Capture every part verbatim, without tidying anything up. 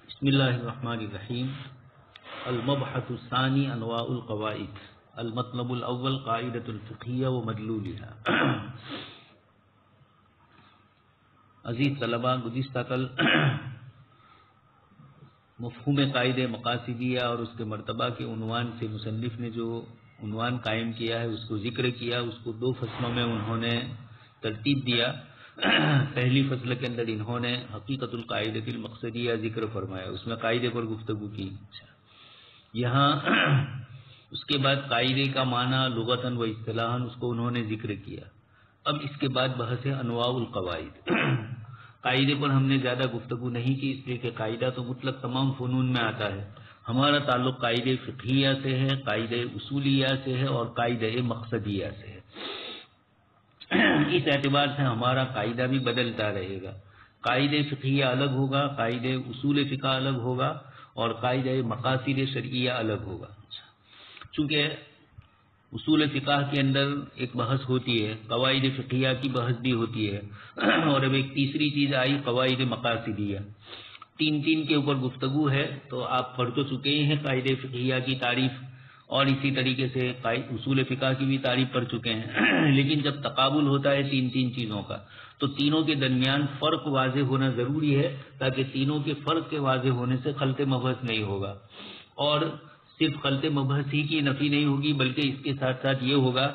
بسم اللہ الرحمن الرحیم. المبحث الثانی انواع القواعد. المطلب الاول قاعدۃ الفقہیہ و مدلولها. عزیز طلباء، گزشتہ کل مفہوم قاعدہ مقاصدیہ اور اس کے مرتبہ کے عنوان سے مصنف نے جو عنوان قائم کیا ہے اس کو ذکر کیا. اس کو دو فصلوں میں انہوں نے ترتیب دیا. پہلی فصل کے اندر انہوں نے حقیقت القاعدۃ المقصدیہ ذکر فرمایا، اس میں قاعدے پر گفتگو کی. یہاں اس کے بعد قاعدے کا معنی لغتاً و اصطلاحاً اس کو انہوں نے ذکر کیا. اب اس کے بعد بحث ہے انواع القواعد. قاعدے پر ہم نے زیادہ گفتگو نہیں کی، اس لیے کہ قاعدہ تو مطلق تمام فنون میں آتا ہے. ہمارا تعلق قاعدہ فقہیہ سے ہے، قاعدہ اصولیہ سے ہے اور قاعدہ مقصدیہ سے ہے. اس اعتبار سے ہمارا قاعدہ بھی بدلتا رہے گا. قاعدہ فقہیہ الگ ہوگا، قاعدہ اصول فقہ الگ ہوگا اور قاعدہ مقاصد شرعیہ الگ ہوگا. چونکہ اصول فقہ کے اندر ایک بحث ہوتی ہے، قواعد فقہیہ کی بحث بھی ہوتی ہے، اور اب ایک تیسری چیز آئی قواعد مقاصدیہ. تین تین کے اوپر گفتگو ہے. تو آپ پڑھ تو چکے ہی ہیں قاعدہ فقہیہ کی تعریف، اور اسی طریقے سے اصول فقہ کی بھی تعریف پڑھ چکے ہیں. لیکن جب تقابل ہوتا ہے تین تین چیزوں کا تو تینوں کے درمیان فرق واضح ہونا ضروری ہے، تاکہ تینوں کے فرق کے واضح ہونے سے خلط مبحث نہیں ہوگا. اور صرف خلط مبحث ہی کی نفی نہیں ہوگی، بلکہ اس کے ساتھ ساتھ یہ ہوگا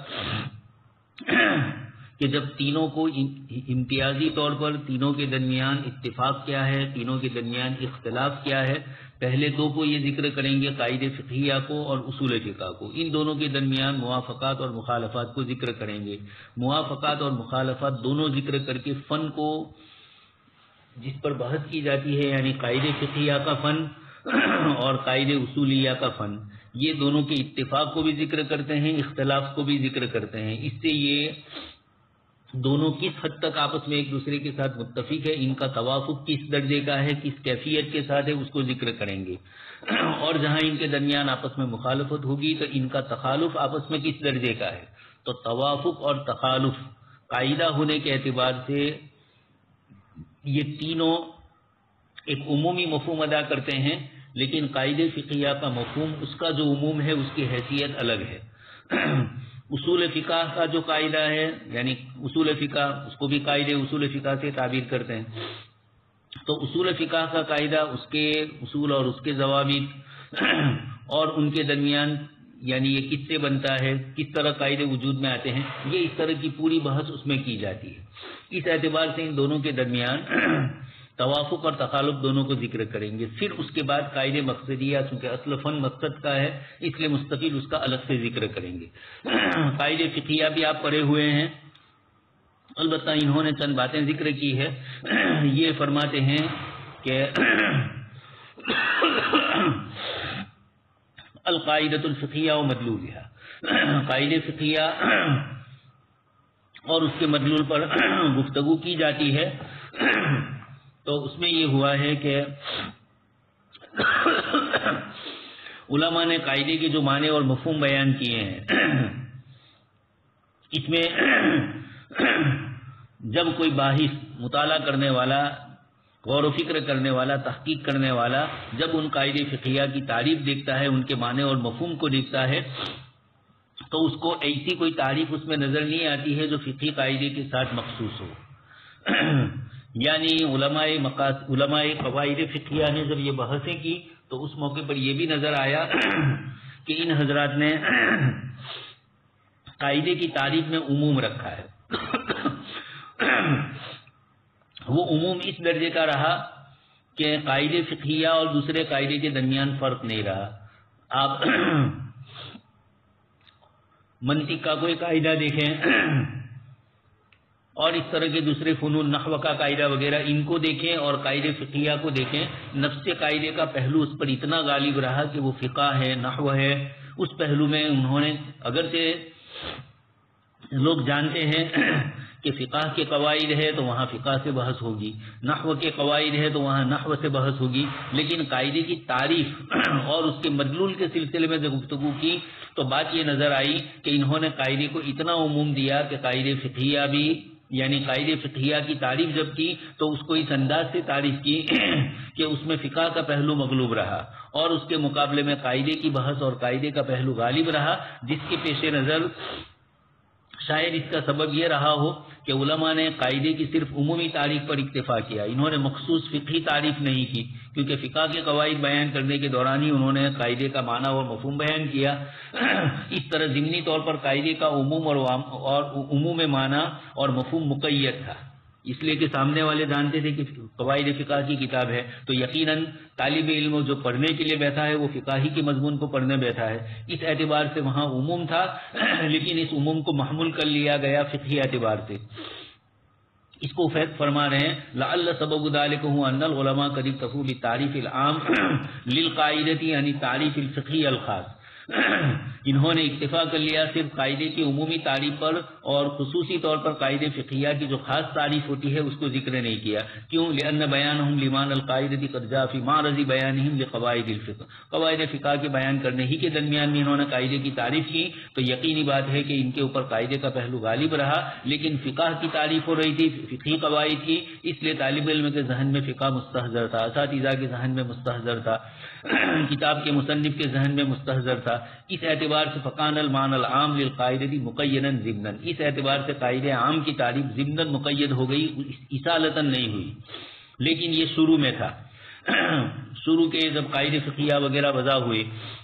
کہ جب تینوں کو امتیازی طور پر تینوں کے درمیان اتفاق کیا ہے، تینوں کے درمیان اختلاف کیا ہے، پہلے دو کو یہ ذکر کریں گے، قاعدہ فقہیہ کو اور اصول فقہ کو. ان دونوں کے درمیان موافقات اور مخالفات کو ذکر کریں گے. موافقات اور مخالفات دونوں ذکر کر کے فن کو جس پر بحث کی جاتی ہے، یعنی قاعدہ فقہیہ کا فن اور قاعدہ اصولیہ کا فن، یہ دونوں کے اتفاق کو بھی ذکر کرتے ہیں، اختلاف کو بھی ذکر کرتے ہیں. اس سے یہ دونوں کس حد تک آپس میں ایک دوسرے کے ساتھ متفق ہے، ان کا توافق کس درجے کا ہے، کس کیفیت کے ساتھ ہے، اس کو ذکر کریں گے. اور جہاں ان کے درمیان آپس میں مخالفت ہوگی تو ان کا تخالف آپس میں کس درجے کا ہے. تو توافق اور تخالف قاعدہ ہونے کے اعتبار سے یہ تینوں ایک عمومی مفہوم ادا کرتے ہیں، لیکن قاعدہ فقہیہ کا مفہوم، اس کا جو عموم ہے اس کی حیثیت الگ ہے. اصول فقہ کا جو قاعدہ ہے، یعنی اصول فقہ، اس کو بھی قاعدہ اصول فقہ سے تعبیر کرتے ہیں. تو اصول فقہ کا قاعدہ، اس کے اصول اور اس کے ضوابط اور ان کے درمیان یعنی یہ کس سے بنتا ہے، کس طرح قاعدے وجود میں آتے ہیں، یہ اس طرح کی پوری بحث اس میں کی جاتی ہے. اس اعتبار سے ان دونوں کے درمیان توافق اور تخالف دونوں کو ذکر کریں گے. پھر اس کے بعد قاعدہ مقصدیہ، چونکہ اصل فن مقصد کا ہے اس لیے مستقل اس کا الگ سے ذکر کریں گے. قاعدہ فقہیہ بھی آپ پڑھے ہوئے ہیں، البتہ انہوں نے چند باتیں ذکر کی ہے. یہ فرماتے ہیں کہ القاعدۃ الفقہیہ و مدلولها، قاعدہ فقہیہ اور اس کے مدلول پر گفتگو کی جاتی ہے. تو اس میں یہ ہوا ہے کہ علماء نے قاعدے کے جو معنی اور مفہوم بیان کیے ہیں، اس میں جب کوئی باحث، مطالعہ کرنے والا، غور و فکر کرنے والا، تحقیق کرنے والا جب ان قاعدہ فقہیہ کی تعریف دیکھتا ہے، ان کے معنی اور مفہوم کو دیکھتا ہے، تو اس کو ایسی کوئی تعریف اس میں نظر نہیں آتی ہے جو فقہی قاعدے کے ساتھ مخصوص ہو. یعنی علماء مقاصد علماء قواعد فقہیہ نے جب یہ بحثیں کی تو اس موقع پر یہ بھی نظر آیا کہ ان حضرات نے قاعدے کی تعریف میں عموم رکھا ہے. وہ عموم اس درجے کا رہا کہ قاعدہ فقہیہ اور دوسرے قاعدے کے درمیان فرق نہیں رہا. آپ منطق کا کوئی قاعدہ دیکھیں اور اس طرح کے دوسرے فنون، نحو کا قاعدہ وغیرہ، ان کو دیکھیں اور قاعدہ فقہیہ کو دیکھیں، نفس قاعدے کا پہلو اس پر اتنا غالب رہا کہ وہ فقہ ہے، نحو ہے. اس پہلو میں انہوں نے، اگرچہ لوگ جانتے ہیں کہ فقہ کے قواعد ہے تو وہاں فقہ سے بحث ہوگی، نحو کے قواعد ہے تو وہاں نحو سے بحث ہوگی، لیکن قاعدے کی تعریف اور اس کے مدلول کے سلسلے میں جب گفتگو کی تو بات یہ نظر آئی کہ انہوں نے قاعدے کو اتنا عموم دیا کہ قاعدہ فقہیہ بھی یعنی قاعدے فقہیہ کی تعریف جب کی تو اس کو اس انداز سے تعریف کی کہ اس میں فقہ کا پہلو مغلوب رہا اور اس کے مقابلے میں قاعدے کی بحث اور قاعدے کا پہلو غالب رہا، جس کے پیش نظر شاید اس کا سبب یہ رہا ہو کہ علماء نے قاعدے کی صرف عمومی تعریف پر اکتفا کیا، انہوں نے مخصوص فقہی تعریف نہیں کی، کیونکہ فقہ کے قواعد بیان کرنے کے دوران ہی انہوں نے قاعدے کا معنی اور مفہوم بیان کیا۔ اس طرح ضمنی طور پر قاعدے کا عموم اور اور عموم معنی اور مفہوم مقید تھا، اس لیے کہ سامنے والے جانتے تھے کہ قواعد فقہ کی کتاب ہے تو یقیناً طالب علم جو پڑھنے کے لیے بیٹھا ہے وہ فقہی کے مضمون کو پڑھنے بیٹھا ہے، اس اعتبار سے وہاں عموم تھا، لیکن اس عموم کو محمول کر لیا گیا فقہی اعتبار سے۔ اس کو فرما رہے ہیں لعل سبب ذلك هو ان العلماء قد اكتفوا بالتعريف العام للقاعدة یعنی تعریف الفقهي الخاص، انہوں نے اکتفا کر لیا صرف قاعدے کی عمومی تعریف پر اور خصوصی طور پر قاعدے فقہیہ کی جو خاص تعریف ہوتی ہے اس کو ذکر نہیں کیا، کیوں؟ لأن بیانہم لمان القاعدة قد جاء في معرض بیانہم لقواعد الفقہ، قواعد فقہ کے بیان کرنے ہی کے درمیان میں انہوں نے قاعدے کی تعریف کی، تو یقینی بات ہے کہ ان کے اوپر قاعدے کا پہلو غالب رہا، لیکن فقہ کی تعریف ہو رہی تھی فقہی قواعد کی، اس لیے طالب علم کے ذہن میں فقہ مستحضر تھا، اساتذہ کے ذہن میں مستحضر تھا، کتاب کے مصنف کے ذہن میں مستحضر تھا، اس اعتبار سے فقان المعنى العام للقاعدة مقیدا ضمنا، اس اعتبار سے قاعدے عام کی تعریف ضمنا مقید ہو گئی، اصالتا نہیں ہوئی، لیکن یہ شروع میں تھا، شروع کے جب قاعدے فقہیہ وغیرہ وضع ہوئے۔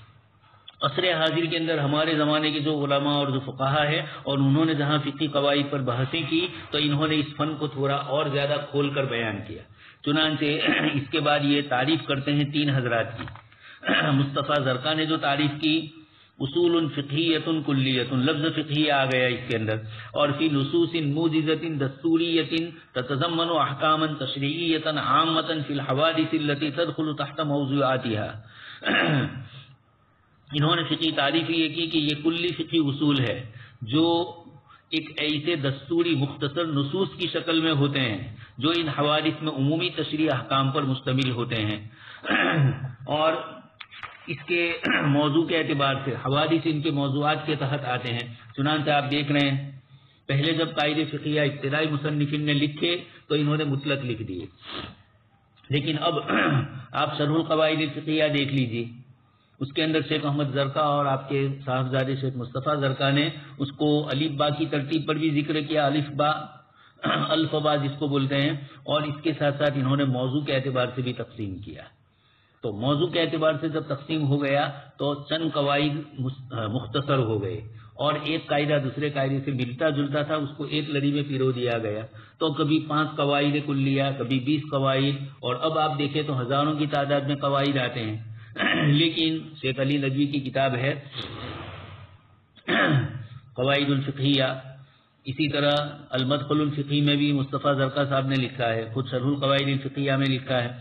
عصر حاضر کے اندر ہمارے زمانے کے جو علماء اور جو فقہا ہے اور انہوں نے جہاں فقہی قواعد پر بحثیں کی تو انہوں نے اس فن کو تھوڑا اور زیادہ کھول کر بیان کیا، چنانچہ اس کے بعد یہ تعریف کرتے ہیں تین حضرات کی۔ مصطفیٰ زرقا نے جو تعریف کی اصول فقہیت کلیت، لفظ فقہی آ گیا اس کے اندر، اور فی نصوص موجزۃ دستوریۃ تتضمن احکاما تشریعیۃ عامۃ فی الحوادث التي تدخل تحت موضوعاتها، انہوں نے فقہی تعریف یہ کی کہ یہ کلی فقہی اصول ہے جو ایک ایسے دستوری مختصر نصوص کی شکل میں ہوتے ہیں جو ان حوادث میں عمومی تشریعی احکام پر مشتمل ہوتے ہیں، اور اس کے موضوع کے اعتبار سے حوادث ان کے موضوعات کے تحت آتے ہیں۔ چنانچہ آپ دیکھ رہے ہیں پہلے جب قاعدے فقہیہ ابتدائی مصنفین نے لکھے تو انہوں نے مطلق لکھ دیے، لیکن اب آپ شرح القواعد الفقہیہ دیکھ لیجیے، اس کے اندر شیخ احمد زرقا اور آپ کے صاحبزادے شیخ مصطفیٰ زرقا نے اس کو الف با کی ترتیب پر بھی ذکر کیا، الف با الف با جس کو بولتے ہیں، اور اس کے ساتھ ساتھ انہوں نے موضوع کے اعتبار سے بھی تقسیم کیا۔ تو موضوع کے اعتبار سے جب تقسیم ہو گیا تو چند قواعد مختصر ہو گئے اور ایک قاعدہ دوسرے قاعدے سے ملتا جلتا تھا، اس کو ایک لڑی میں پیرو دیا گیا، تو کبھی پانچ قواعد کلیہ، کبھی بیس قواعد، اور اب آپ دیکھیں تو ہزاروں کی تعداد میں قواعد آتے ہیں۔ لیکن شیخ علی ندوی کی کتاب ہے قواعد الفقہیہ، اسی طرح المدخل الفقہی میں بھی مصطفیٰ زرقا صاحب نے لکھا ہے، خود شرح القواعد الفقہیہ میں لکھا ہے۔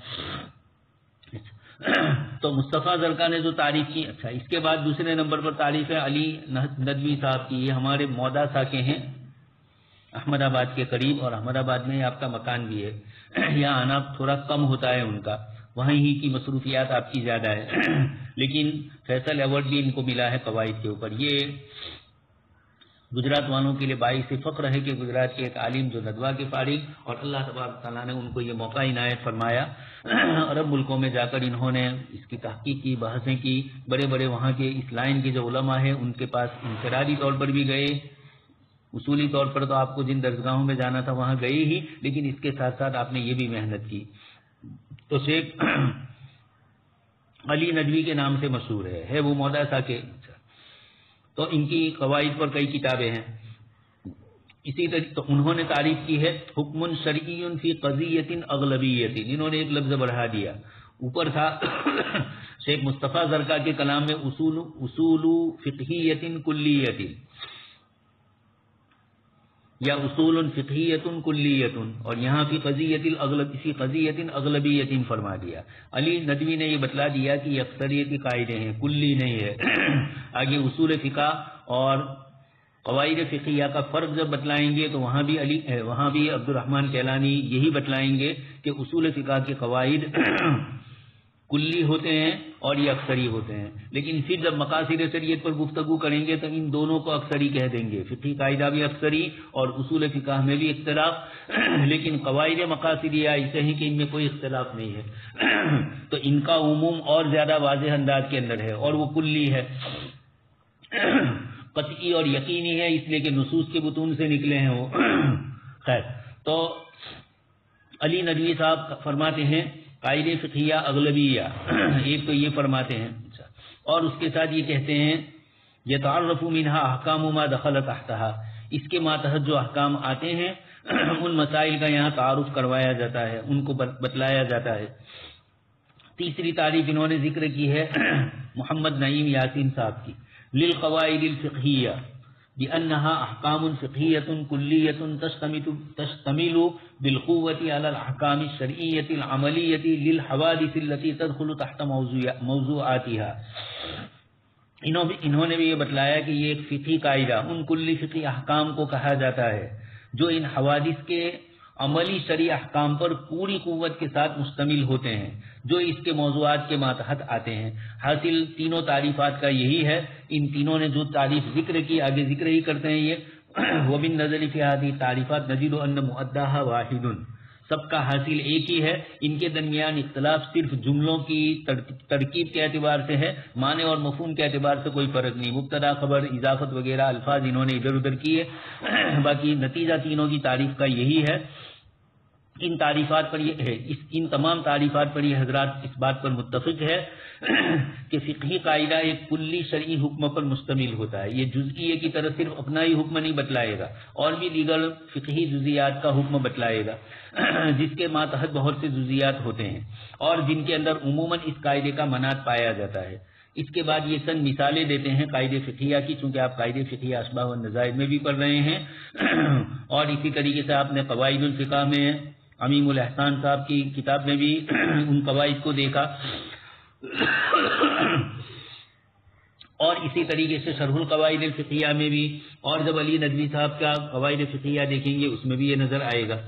تو مصطفیٰ زرقا نے جو تعریف کی، اچھا اس کے بعد دوسرے نمبر پر تعریف ہے علی ندوی صاحب کی، یہ ہمارے موداسا کے ہیں، احمد آباد کے قریب، اور احمد آباد میں آپ کا مکان بھی ہے، یہاں آنا تھوڑا کم ہوتا ہے ان کا، وہیں ہی کی مصروفیات آپ کی زیادہ ہے، لیکن فیصل ایوارڈ بھی ان کو ملا ہے قواعد کے اوپر۔ یہ گجرات والوں کے لیے باعث فخر ہے کہ گجرات کے ایک عالم جو ندوہ کے فارغ، اور اللہ تبارک تعالیٰ نے ان کو یہ موقع عنایت فرمایا، عرب ملکوں میں جا کر انہوں نے اس کی تحقیق کی، بحثیں کی، بڑے بڑے وہاں کے اس لائن کے جو علماء ہیں ان کے پاس انفرادی طور پر بھی گئے، اصولی طور پر تو آپ کو جن درسگاہوں میں جانا تھا وہاں گئے ہی، لیکن اس کے ساتھ ساتھ آپ نے یہ بھی محنت کی۔ تو شیخ علی ندوی کے نام سے مشہور ہے ہے وہ موداسا کے، تو ان کی قواعد پر کئی کتابیں ہیں۔ اسی طرح تو انہوں نے تعریف کی ہے حکم شرعی فی قضیۃ اغلبیۃ، انہوں نے ایک لفظ بڑھا دیا، اوپر تھا شیخ مصطفیٰ زرقا کے کلام میں اصول اصول فقہیۃ کلیۃ یا اصول فقہیۃ کلیۃ، اور یہاں فی قضیۃ الاغلب فی قضیۃ اغلبیۃ فرما دیا۔ علی ندوی نے یہ بتلا دیا کہ یہ اکثریتی قاعدے ہیں، کلی نہیں ہے۔ آگے اصول فقہ اور قواعد فقہیہ کا فرق جب بتلائیں گے تو وہاں بھی علی وہاں بھی عبد الرحمن کیلانی یہی بتلائیں گے کہ اصول فقہ کے قواعد کلی ہوتے ہیں اور یہ اکثری ہوتے ہیں. لیکن پھر جب مقاصد شریعت پر گفتگو کریں گے تو ان دونوں کو اکثری کہہ دیں گے. فقہی قاعدہ بھی اکثری اور اصول فقہ میں بھی اختلاف، لیکن قواعد مقاصدیہ ایسے ہیں کہ ان میں کوئی اختلاف نہیں ہے، تو ان کا عموم اور زیادہ واضح انداز کے اندر ہے اور وہ کلی ہے، قطعی اور یقینی ہے، اس لیے کہ نصوص کے بطون سے نکلے ہیں وہ. خیر، تو علی ندوی صاحب فرماتے ہیں قاعدہ فقہیہ اغلبیہ، ایک تو یہ فرماتے ہیں، اور اس کے ساتھ یہ کہتے ہیں یتعرف منها احکام ما دخل تحتها، اس کے ماتحت جو احکام آتے ہیں ان مسائل کا یہاں تعارف کروایا جاتا ہے، ان کو بتلایا جاتا ہے. تیسری تعریف انہوں نے ذکر کی ہے محمد نعیم یاسین صاحب کی، للقواعد الفقہیہ بأنها احکام فقہیۃ کلیۃ تشتمل بالقوة على الاحکام الشرعیۃ العملیۃ للحوادث التي تدخل تحت موضوعاتها. انہوں نے بھی یہ بتلایا کہ یہ ایک فقہی قاعدہ ان کلی فقہی احکام کو کہا جاتا ہے جو ان حوادث کے عملی شرعی احکام پر پوری قوت کے ساتھ مشتمل ہوتے ہیں، جو اس کے موضوعات کے ماتحت آتے ہیں. حاصل تینوں تعریفات کا یہی ہے. ان تینوں نے جو تعریف ذکر کی آگے ذکر ہی کرتے ہیں یہ وَبِالنَّظَرِ فِي هَذِهِ التَّعْرِيفَاتِ نَجِدُ أَنَّ مُؤَدَّاهَا وَاحِدٌ، سب کا حاصل ایک ہی ہے. ان کے درمیان اختلاف صرف جملوں کی ترکیب کے اعتبار سے ہے، معنی اور مفہوم کے اعتبار سے کوئی فرق نہیں. مبتدا خبر اضافت وغیرہ الفاظ انہوں نے ادھر ادھر کیے، باقی نتیجہ تینوں کی تعریف کا یہی ہے. ان تعریفات پر یہ ہے اس ان تمام تعریفات پر یہ حضرات اس بات پر متفق ہے کہ فقہی قاعدہ ایک کلی شرعی حکم پر مشتمل ہوتا ہے. یہ جزئیے کی طرح صرف اپنا ہی حکم نہیں بتلائے گا، اور بھی دیگر فقہی جزئیات کا حکم بتلائے گا جس کے ماتحت بہت سے جزئیات ہوتے ہیں اور جن کے اندر عموماً اس قاعدے کا مناط پایا جاتا ہے. اس کے بعد یہ چند مثالیں دیتے ہیں قاعدہ فقہیہ کی، چونکہ آپ قاعدہ فقہیہ اشباہ والنظائر میں بھی پڑھ رہے ہیں، اور اسی طریقے سے آپ نے قواعد الفقہ میں امیم الاحسان صاحب کی کتاب میں بھی ان قواعد کو دیکھا، اور اسی طریقے سے شرح القواعد الفقہیہ میں بھی، اور جب علی ندوی صاحب کا قواعد فقہیہ دیکھیں گے اس میں بھی یہ نظر آئے گا.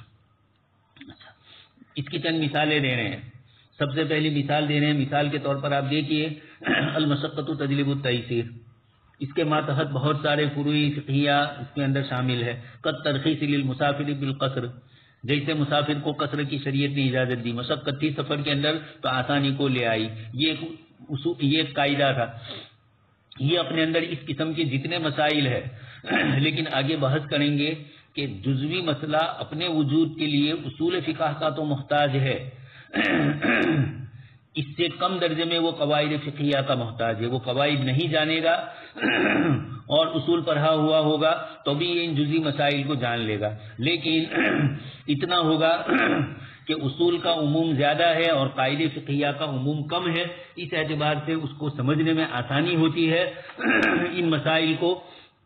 اس کی چند مثالیں دے رہے ہیں. سب سے پہلی مثال دے رہے ہیں، مثال کے طور پر آپ دیکھیے المشقۃ تجلب التیسیر، اس کے ماتحت بہت سارے فروعی فقہیہ اس کے اندر شامل ہے. قد ترخیص للمسافر بالقصر، جیسے مسافر کو قصر کی شریعت نے اجازت دی، مشقت تھی سفر کے اندر تو آسانی کو لے آئی. یہ یہ ایک قاعدہ تھا. یہ اپنے اندر اس قسم کے جتنے مسائل ہے، لیکن آگے بحث کریں گے کہ جزوی مسئلہ اپنے وجود کے لیے اصول فقہ کا تو محتاج ہے، اس سے کم درجے میں وہ قواعد فقہیہ کا محتاج ہے. وہ قواعد نہیں جانے گا اور اصول پڑھا ہوا ہوگا تو بھی ان جزوی مسائل کو جان لے گا، لیکن اتنا ہوگا کہ اصول کا عموم زیادہ ہے اور قاعدہ فقہیہ کا عموم کم ہے، اس اعتبار سے اس کو سمجھنے میں آسانی ہوتی ہے ان مسائل کو.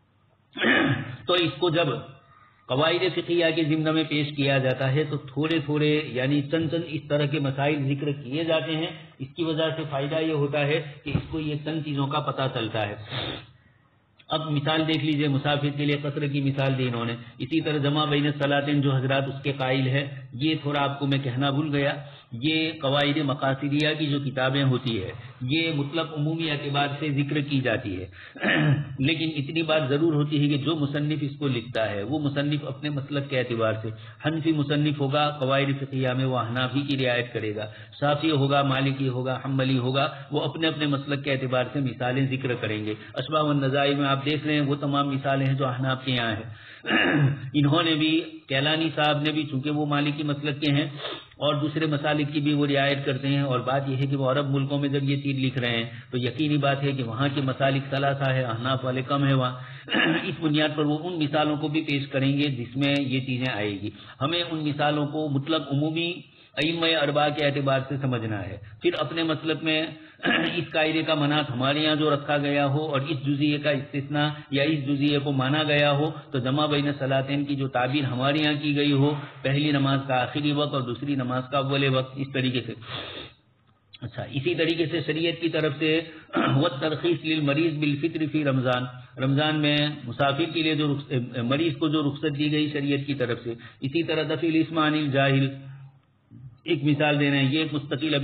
تو اس کو جب قواعد فقہیہ کے ضمن میں پیش کیا جاتا ہے تو تھوڑے تھوڑے یعنی چند چند اس طرح کے مسائل ذکر کیے جاتے ہیں. اس کی وجہ سے فائدہ یہ ہوتا ہے کہ اس کو یہ چند چیزوں کا پتہ چلتا ہے. اب مثال دیکھ لیجئے، مسافر کے لیے قصر کی مثال دی انہوں نے. اسی طرح جمع بین الصلاتین جو حضرات اس کے قائل ہے، یہ تھوڑا آپ کو میں کہنا بھول گیا، یہ قواعد مقاصدیہ کی جو کتابیں ہوتی ہے یہ مطلب عمومی اعتبار سے ذکر کی جاتی ہے، لیکن اتنی بات ضرور ہوتی ہے کہ جو مصنف اس کو لکھتا ہے وہ مصنف اپنے مسلک کے اعتبار سے، حنفی مصنف ہوگا قواعد فقہیہ میں وہ حنفی کی رعایت کرے گا، شافعی ہوگا، مالکی ہوگا، حنبلی ہوگا، وہ اپنے اپنے مسلک کے اعتبار سے مثالیں ذکر کریں گے. اشباہ والنظائر میں آپ دیکھ رہے ہیں وہ تمام مثالیں ہیں جو احناف کے یہاں ہیں. انہوں نے بھی، کیلانی صاحب نے بھی، چونکہ وہ مالکی مسلک کے ہیں اور دوسرے مسالک کی بھی وہ رعایت کرتے ہیں، اور بات یہ ہے کہ وہ عرب ملکوں میں جب یہ چیز لکھ رہے ہیں تو یقینی بات ہے کہ وہاں کے مسالک ثلاثہ ہے، احناف والے کم ہے وہاں. اس بنیاد پر وہ ان مثالوں کو بھی پیش کریں گے جس میں یہ چیزیں آئے گی. ہمیں ان مثالوں کو مطلب عمومی ائمہ اربعہ کے اعتبار سے سمجھنا ہے، پھر اپنے مطلب میں اس قاعدے کا مناط ہمارے یہاں جو رکھا گیا ہو اور اس جزئیے کا استثناء یا اس جزئیے کو مانا گیا ہو تو جمع بین صلاتین کی جو تعبیر ہمارے یہاں کی گئی ہو، پہلی نماز کا آخری وقت اور دوسری نماز کا اول وقت، اس طریقے سے. اچھا، اسی طریقے سے شریعت کی طرف سے والترخیص للمریض بالفطر فی رمضان، رمضان میں مسافر کے لیے جو مریض کو جو رخصت دی گئی شریعت کی طرف سے. اسی طرح دفع الاسم عن الجاہل، ایک مثال دے رہے ہیں، یہ ایک مستقل ابھی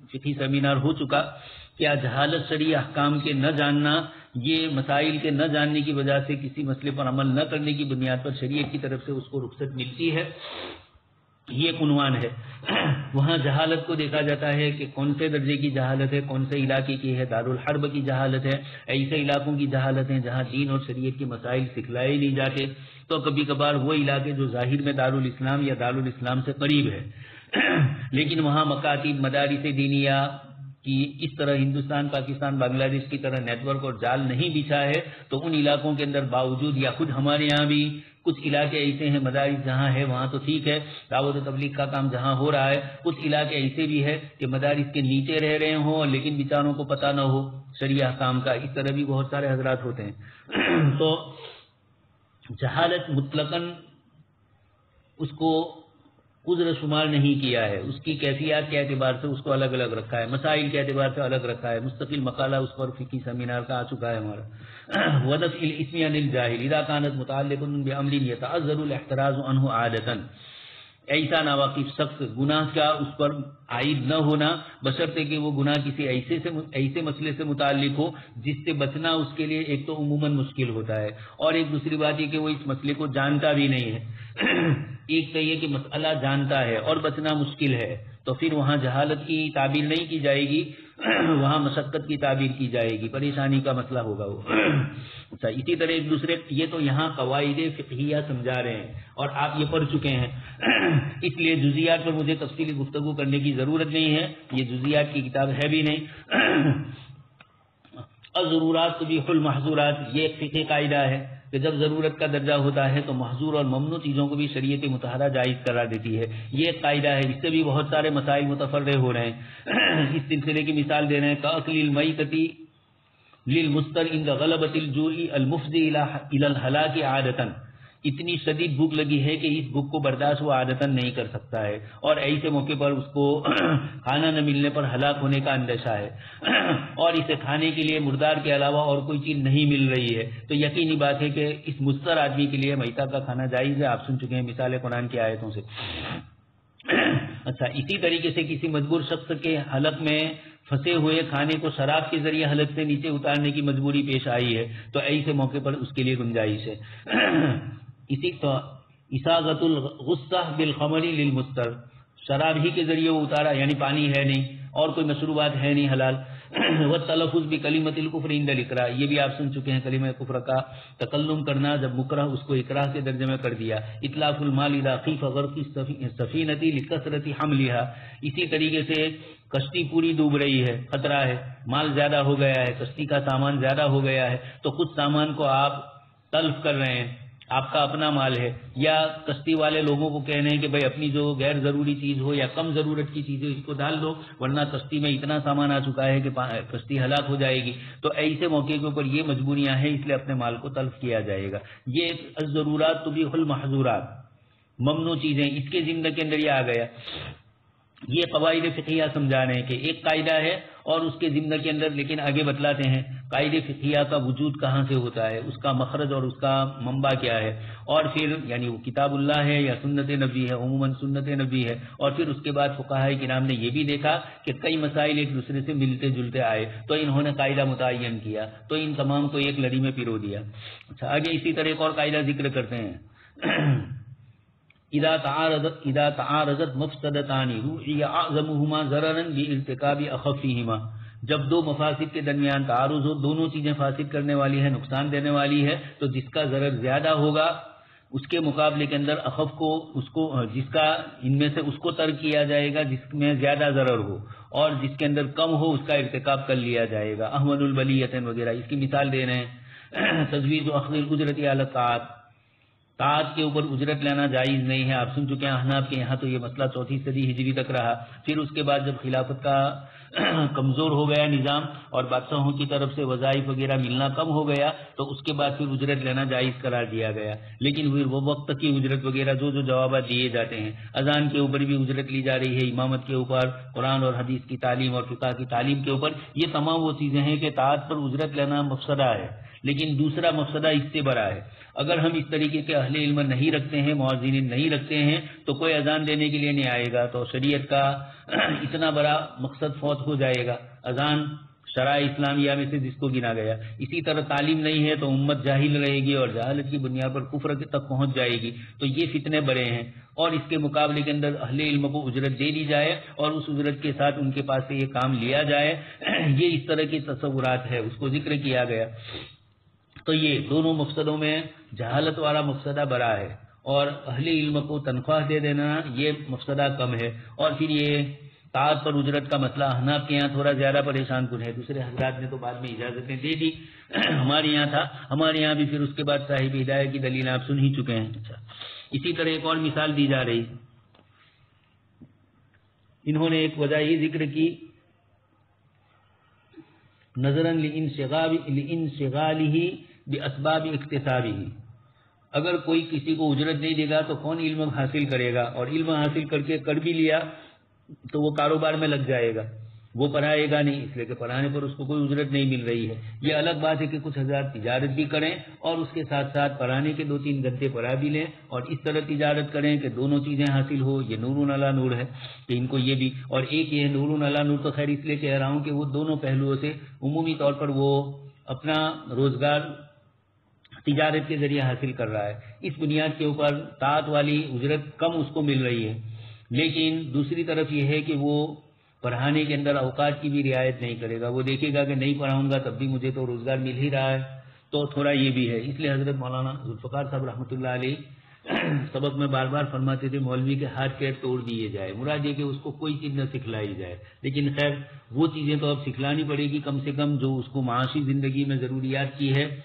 فقہی سیمینار ہو چکا، کیا جہالت شرعی احکام کے نہ جاننا، یہ مسائل کے نہ جاننے کی وجہ سے کسی مسئلے پر عمل نہ کرنے کی بنیاد پر شریعت کی طرف سے اس کو رخصت ملتی ہے؟ یہ ایک عنوان ہے۔ وہاں جہالت کو دیکھا جاتا ہے کہ کون سے درجے کی جہالت ہے، کون سے علاقے کی ہے، دارالحرب کی جہالت ہے، ایسے علاقوں کی جہالت ہے جہاں دین اور شریعت کے مسائل سکھلائے نہیں جاتے، تو کبھی کبھار وہ علاقے جو ظاہر میں دارالاسلام یا دارالاسلام سے قریب ہے لیکن وہاں مکاتب، مدارس دینیہ کی اس طرح ہندوستان، پاکستان، بنگلہ دیش کی طرح نیٹ ورک اور جال نہیں بچھا ہے، تو ان علاقوں کے اندر باوجود، یا خود ہمارے یہاں بھی کچھ علاقے ایسے ہیں، مدارس جہاں ہے وہاں تو ٹھیک ہے، دعوت و تبلیغ کا کام جہاں ہو رہا ہے، کچھ علاقے ایسے بھی ہے کہ مدارس کے نیچے رہ رہے ہوں لیکن بیچاروں کو پتہ نہ ہو شرعی احکام کا، اس طرح بھی بہت سارے حضرات ہوتے ہیں۔ تو جہالت مطلقاً اس کو عذر شمار نہیں کیا ہے، اس کی کیفیات کے اعتبار سے اس کو الگ الگ رکھا ہے، مسائل کے اعتبار سے الگ رکھا ہے، مستقل مقالہ اس پر فقہی سیمینار کا آ چکا ہے ہمارا۔ وَدَفْعِ الْإِثْمِ عَنِ الْجَاهِلِ إِذَا كَانَتْ مُتَعَلِّقًا بِأَمْرٍ يَتَعَذَّرُ الْاحْتِرَازُ عَنْهُ عَادَةً، ایسا ناواقف شخص گناہ کا اس پر عائد نہ ہونا، بشرطے کہ وہ گناہ کسی ایسے سے ایسے مسئلے سے متعلق ہو جس سے بچنا اس کے لیے ایک تو عموماً مشکل ہوتا ہے، اور ایک دوسری بات یہ کہ وہ اس مسئلے کو جانتا بھی نہیں ہے۔ ایک تو یہ کہ مسئلہ جانتا ہے اور بچنا مشکل ہے، تو پھر وہاں جہالت کی تعبیر نہیں کی جائے گی، وہاں مشقت کی تعبیر کی جائے گی، پریشانی کا مسئلہ ہوگا وہ۔ اچھا، اسی طرح ایک دوسرے، یہ تو یہاں قواعد فقہیہ سمجھا رہے ہیں اور آپ یہ پڑھ چکے ہیں، اس لیے جزیات پر مجھے تفصیلی گفتگو کرنے کی ضرورت نہیں ہے، یہ جزیات کی کتاب ہے بھی نہیں۔ الضرورات تبیح المحظورات، یہ ایک فقہی قاعدہ ہے کہ جب ضرورت کا درجہ ہوتا ہے تو محظور اور ممنوع چیزوں کو بھی شریعت مطہرہ جائز قرار دیتی ہے، یہ ایک قاعدہ ہے، اس سے بھی بہت سارے مسائل متفرع ہو رہے ہیں۔ اس سلسلے کی مثال دے رہے ہیں، کأکل المیتۃ للمستر عند غلبۃ الجوع المفضی الی الہلاک عادۃ، اتنی شدید بھوک لگی ہے کہ اس بھوک کو برداشت وہ عادتاً نہیں کر سکتا ہے، اور ایسے موقع پر اس کو کھانا نہ ملنے پر ہلاک ہونے کا اندیشہ ہے، اور اسے کھانے کے لیے مردار کے علاوہ اور کوئی چیز نہیں مل رہی ہے، تو یقینی بات ہے کہ اس مضطر آدمی کے لیے میتہ کا کھانا جائز ہے۔ آپ سن چکے ہیں مثال قرآن کی آیتوں سے۔ اچھا، اسی طریقے سے کسی مجبور شخص کے حلق میں پھنسے ہوئے کھانے کو شراب کے ذریعے حلق سے نیچے اتارنے کی مجبوری پیش آئی ہے، تو ایسے موقع پر اس کے لیے گنجائش ہے۔ اسی تو اساغت الغصہ بالخمر للمستر، شراب ہی کے ذریعے وہ اتارا، یعنی پانی ہے نہیں اور کوئی مشروبات ہے نہیں حلال۔ والتلفظ بکلمۃ الکفر عند الاکراہ، یہ بھی آپ سن چکے ہیں، کلمہ کفر کا تکلم کرنا جب مکرہ اس کو اکراہ کے درجے میں کر دیا۔ اطلاق المال اذا خیف غرق السفینۃ لکثرۃ حملها، اسی طریقے سے کشتی پوری ڈوب رہی ہے، خطرہ ہے، مال زیادہ ہو گیا ہے، کشتی کا سامان زیادہ ہو گیا ہے، تو کچھ سامان کو آپ تلف کر رہے ہیں، آپ کا اپنا مال ہے، یا کشتی والے لوگوں کو کہہ رہے ہیں کہ بھائی اپنی جو غیر ضروری چیز ہو یا کم ضرورت کی چیز ہو اس کو ڈال دو، ورنہ کشتی میں اتنا سامان آ چکا ہے کہ کشتی ہلاک ہو جائے گی، تو ایسے موقع کے اوپر یہ مجبوریاں ہیں، اس لیے اپنے مال کو تلف کیا جائے گا۔ یہ الضرورات تبیح المحظورات، ممنوع چیزیں، اس کے ضمن کے اندر یہ آ گیا۔ یہ قواعد فقہیہ سمجھا رہے ہیں کہ ایک قاعدہ ہے اور اس کے ضمن کے اندر، لیکن آگے بتلاتے ہیں قاعد فقہیہ کا وجود کہاں سے ہوتا ہے، اس کا مخرج اور اس کا منبع کیا ہے، اور پھر یعنی وہ کتاب اللہ ہے یا سنت نبی ہے، عموماً سنت نبی ہے، اور پھر اس کے بعد فقہاء کرام نے یہ بھی دیکھا کہ کئی مسائل ایک دوسرے سے ملتے جلتے آئے تو انہوں نے قاعدہ متعین کیا، تو ان تمام کو ایک لڑی میں پیرو دیا۔ اچھا، آگے اسی طرح ایک اور قاعدہ ذکر کرتے ہیں، اذا تعارضت اذا تعارضت مفسدتان روعی اعظمهما ضررا بارتکاب اخفهما، جب دو مفاسد کے درمیان تعارض ہو، دونوں چیزیں فاسد کرنے والی ہے، نقصان دینے والی ہے، تو جس کا ضرر زیادہ ہوگا اس کے مقابلے کے اندر اخف کو اس کو جس کا ان میں سے اس کو ترک کیا جائے گا جس میں زیادہ ضرر ہو، اور جس کے اندر کم ہو اس کا ارتکاب کر لیا جائے گا۔ احمد البلیتین وغیرہ اس کی مثال دے رہے ہیں۔ تجویز اخذ الاجرت علی الطاعات، طاعت کے اوپر اجرت لینا جائز نہیں ہے، آپ سن چکے ہیں احناف کے یہاں تو یہ مسئلہ چوتھی صدی ہجری تک رہا۔ پھر اس کے بعد جب خلافت کا کمزور ہو گیا نظام اور بادشاہوں کی طرف سے وظائف وغیرہ ملنا کم ہو گیا تو اس کے بعد پھر اجرت لینا جائز قرار دیا گیا، لیکن پھر وہ وقت کی اجرت وغیرہ جو جو جوابات دیے جاتے ہیں، اذان کے اوپر بھی اجرت لی جا رہی ہے، امامت کے اوپر، قرآن اور حدیث کی تعلیم اور فقہ کی تعلیم کے اوپر، یہ تمام وہ چیزیں ہیں کہ طاعت پر اجرت لینا مفسدہ ہے، لیکن دوسرا مفسدہ اس سے بڑا ہے. اگر ہم اس طریقے کے اہل علم نہیں رکھتے ہیں، مؤذنین نہیں رکھتے ہیں، تو کوئی اذان دینے کے لیے نہیں آئے گا، تو شریعت کا اتنا بڑا مقصد فوت ہو جائے گا. اذان شرائع اسلامیہ میں سے جس کو گنا گیا. اسی طرح تعلیم نہیں ہے تو امت جاہل رہے گی اور جہالت کی بنیاد پر کفر تک پہنچ جائے گی. تو یہ فتنے بڑے ہیں، اور اس کے مقابلے کے اندر اہل علم کو اجرت دے دی جائے اور اس اجرت کے ساتھ ان کے پاس سے یہ کام لیا جائے، یہ اس طرح کے تصورات ہے، اس کو ذکر کیا گیا. تو یہ دونوں مقصدوں میں جہالت والا مقصدہ بڑا ہے، اور اہل علم کو تنخواہ دے دینا یہ مقصدہ کم ہے. اور پھر یہ طاعت پر اجرت کا مسئلہ احناف کے یہاں تھوڑا زیادہ پریشان کن ہے، دوسرے حضرات نے تو بعد میں اجازتیں دے دی، ہمارے یہاں تھا. ہمارے یہاں بھی پھر اس کے بعد صاحب ہدایہ کی دلیل آپ سن ہی چکے ہیں. اچھا، اسی طرح ایک اور مثال دی جا رہی، انہوں نے ایک وجہ یہ ذکر کی، نظراً لانشغالہ باسباب اکتسابہ، اگر کوئی کسی کو اجرت نہیں دے گا تو کون علم حاصل کرے گا، اور علم حاصل کر کے کر بھی لیا تو وہ کاروبار میں لگ جائے گا، وہ پڑھائے گا نہیں، اس لیے کہ پڑھانے پر اس کو کوئی اجرت نہیں مل رہی ہے. یہ الگ بات ہے کہ کچھ حضرات تجارت بھی کریں اور اس کے ساتھ ساتھ پڑھانے کے دو تین گھنٹے پڑھا بھی لیں اور اس طرح تجارت کریں کہ دونوں چیزیں حاصل ہو. یہ نور علی نور ہے کہ ان کو یہ بھی، اور ایک یہ نور علی نور تو خیر اس لیے کہہ رہا ہوں کہ وہ دونوں پہلوؤں سے عمومی طور پر وہ اپنا روزگار تجارت کے ذریعے حاصل کر رہا ہے. اس بنیاد کے اوپر طاعت والی اجرت کم اس کو مل رہی ہے، لیکن دوسری طرف یہ ہے کہ وہ پڑھانے کے اندر اوقات کی بھی رعایت نہیں کرے گا. وہ دیکھے گا کہ نہیں پڑھاؤں گا تب بھی مجھے تو روزگار مل ہی رہا ہے، تو تھوڑا یہ بھی ہے. اس لیے حضرت مولانا ذوالفقار صاحب رحمۃ اللہ علیہ سبق میں بار بار فرماتے تھے مولوی کے ہاتھ پیر توڑ دیے جائے، مراد یہ کہ اس کو کوئی چیز نہ سکھلائی جائے. لیکن خیر وہ چیزیں تو اب سکھلانی پڑے گی کم سے کم جو اس کو معاشی زندگی میں ضروریات کی ہے.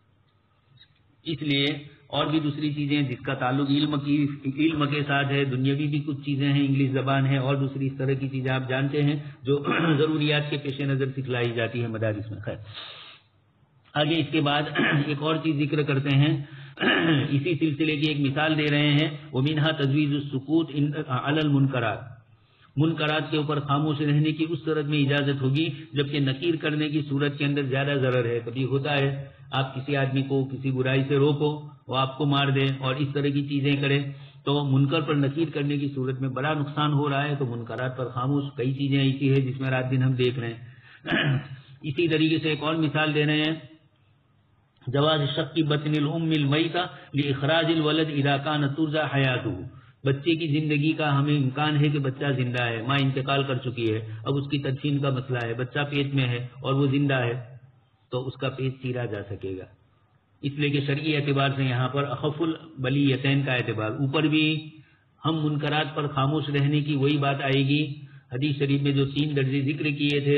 اس لیے اور بھی دوسری چیزیں جس کا تعلق علم کی علم کے ساتھ ہے، دنیاوی بھی کچھ چیزیں ہیں، انگلش زبان ہے اور دوسری اس طرح کی چیزیں آپ جانتے ہیں جو ضروریات کے پیش نظر سکھلائی جاتی ہے مدارس میں. خیر آگے اس کے بعد ایک اور چیز ذکر کرتے ہیں، اسی سلسلے کی ایک مثال دے رہے ہیں، وَمِنْهَا تَجْوِيزُ السُّكُوتِ عَلَى الْمُنْكَرَاتِ، منکرات کے اوپر خاموش رہنے کی اس صورت میں اجازت ہوگی جبکہ نکیر کرنے کی صورت کے اندر زیادہ ضرر ہے. کبھی ہوتا ہے آپ کسی آدمی کو کسی برائی سے روکو، وہ آپ کو مار دے اور اس طرح کی چیزیں کرے، تو منکر پر نکیر کرنے کی صورت میں بڑا نقصان ہو رہا ہے. تو منکرات پر خاموش کئی چیزیں ایسی ہیں جس میں رات دن ہم دیکھ رہے ہیں. اسی طریقے سے ایک اور مثال دے رہے ہیں، جواز شق بطن الام المیتہ لاخراج الولد اذا كان ترجى حیاتہ، بچے کی زندگی کا ہمیں امکان ہے کہ بچہ زندہ ہے، ماں انتقال کر چکی ہے، اب اس کی تدفین کا مسئلہ ہے، بچہ پیٹ میں ہے اور وہ زندہ ہے، تو اس کا پیٹ چیرا جا سکے گا. اس لیے کہ شرعی اعتبار سے یہاں پر اخف البلیتین کا اعتبار، اوپر بھی ہم منکرات پر خاموش رہنے کی وہی بات آئے گی. حدیث شریف میں جو تین درجے ذکر کیے تھے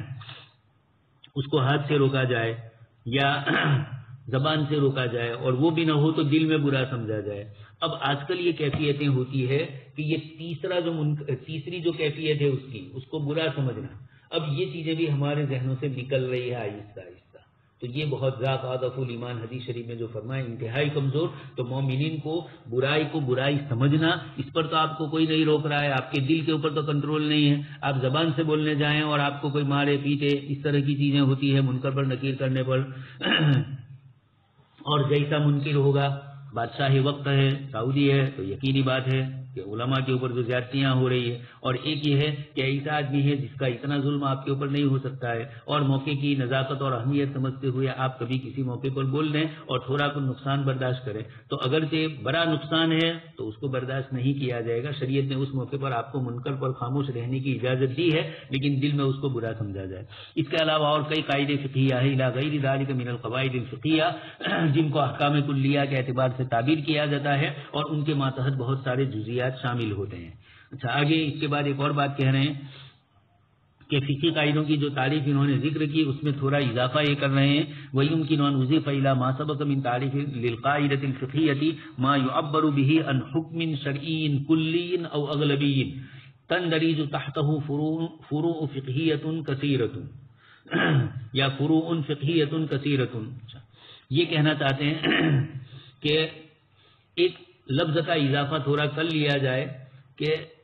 اس کو ہاتھ سے روکا جائے یا زبان سے روکا جائے، اور وہ بھی نہ ہو تو دل میں برا سمجھا جائے. اب آج کل یہ کیفیتیں ہوتی ہے کہ یہ تیسرا جو تیسری جو کیفیت ہے اس کی اس کو برا سمجھنا، اب یہ چیزیں بھی ہمارے ذہنوں سے نکل رہی ہے آہستہ آہستہ. تو یہ بہت ذات عادف الایمان حدیث شریف میں جو فرمائے انتہائی کمزور. تو مومنین کو برائی کو برائی سمجھنا، اس پر تو آپ کو کوئی نہیں روک رہا ہے، آپ کے دل کے اوپر تو کنٹرول نہیں ہے. آپ زبان سے بولنے جائیں اور آپ کو کوئی مارے پیٹے، اس طرح کی چیزیں ہوتی ہے منکر پر نکیر کرنے پر. اور جیسا منکر ہوگا، بادشاہی وقت ہے، سعودی ہے، تو یقینی بات ہے کہ علماء کے اوپر جو زیادتیاں ہو رہی ہے. اور ایک یہ ہے کہ ایسا آدمی ہے جس کا اتنا ظلم آپ کے اوپر نہیں ہو سکتا ہے، اور موقع کی نزاکت اور اہمیت سمجھتے ہوئے آپ کبھی کسی موقع پر بول دیں اور تھوڑا کچھ نقصان برداشت کریں، تو اگرچہ بڑا نقصان ہے تو اس کو برداشت نہیں کیا جائے گا. شریعت نے اس موقع پر آپ کو منکر پر خاموش رہنے کی اجازت دی ہے، لیکن دل میں اس کو برا سمجھا جائے. اس کے علاوہ اور کئی قاعدے فقہیہ ہیں، الی غیر ذلک من القواعد الفقہیہ، جن کو احکام کلیہ کے اعتبار سے تعبیر کیا جاتا ہے اور ان کے ماتحت بہت سارے جزیات شامل ہوتے ہیں. اچھا آگے اس کے بعد ایک اور بات کہہ رہے ہیں کہ فقہی قاعدوں کی جو تعریف انہوں نے ذکر کی اس میں تھوڑا اضافہ یہ کر رہے ہیں، وَيُمْكِنُ أَنْ أُضِيفَ إِلَى مَا سَبَقَ مِنْ تَعْرِيفٍ لِلْقَاعِدَةِ الْفِقْهِيَّةِ مَا يُعَبَّرُ بِهِ عَنْ حُكْمٍ شَرْعِيٍّ كُلِّيٍّ أَوْ أَغْلَبِيٍّ تَنْدَرِجُ تَحْتَهُ فُرُوعُ فِقْهِيَّةٌ كَثِيرَةٌ یا فروع فقہیۃ کثیرۃ. یہ کہنا چاہتے ہیں کہ ایک لفظ کا اضافہ تھوڑا کر لیا جائے کہ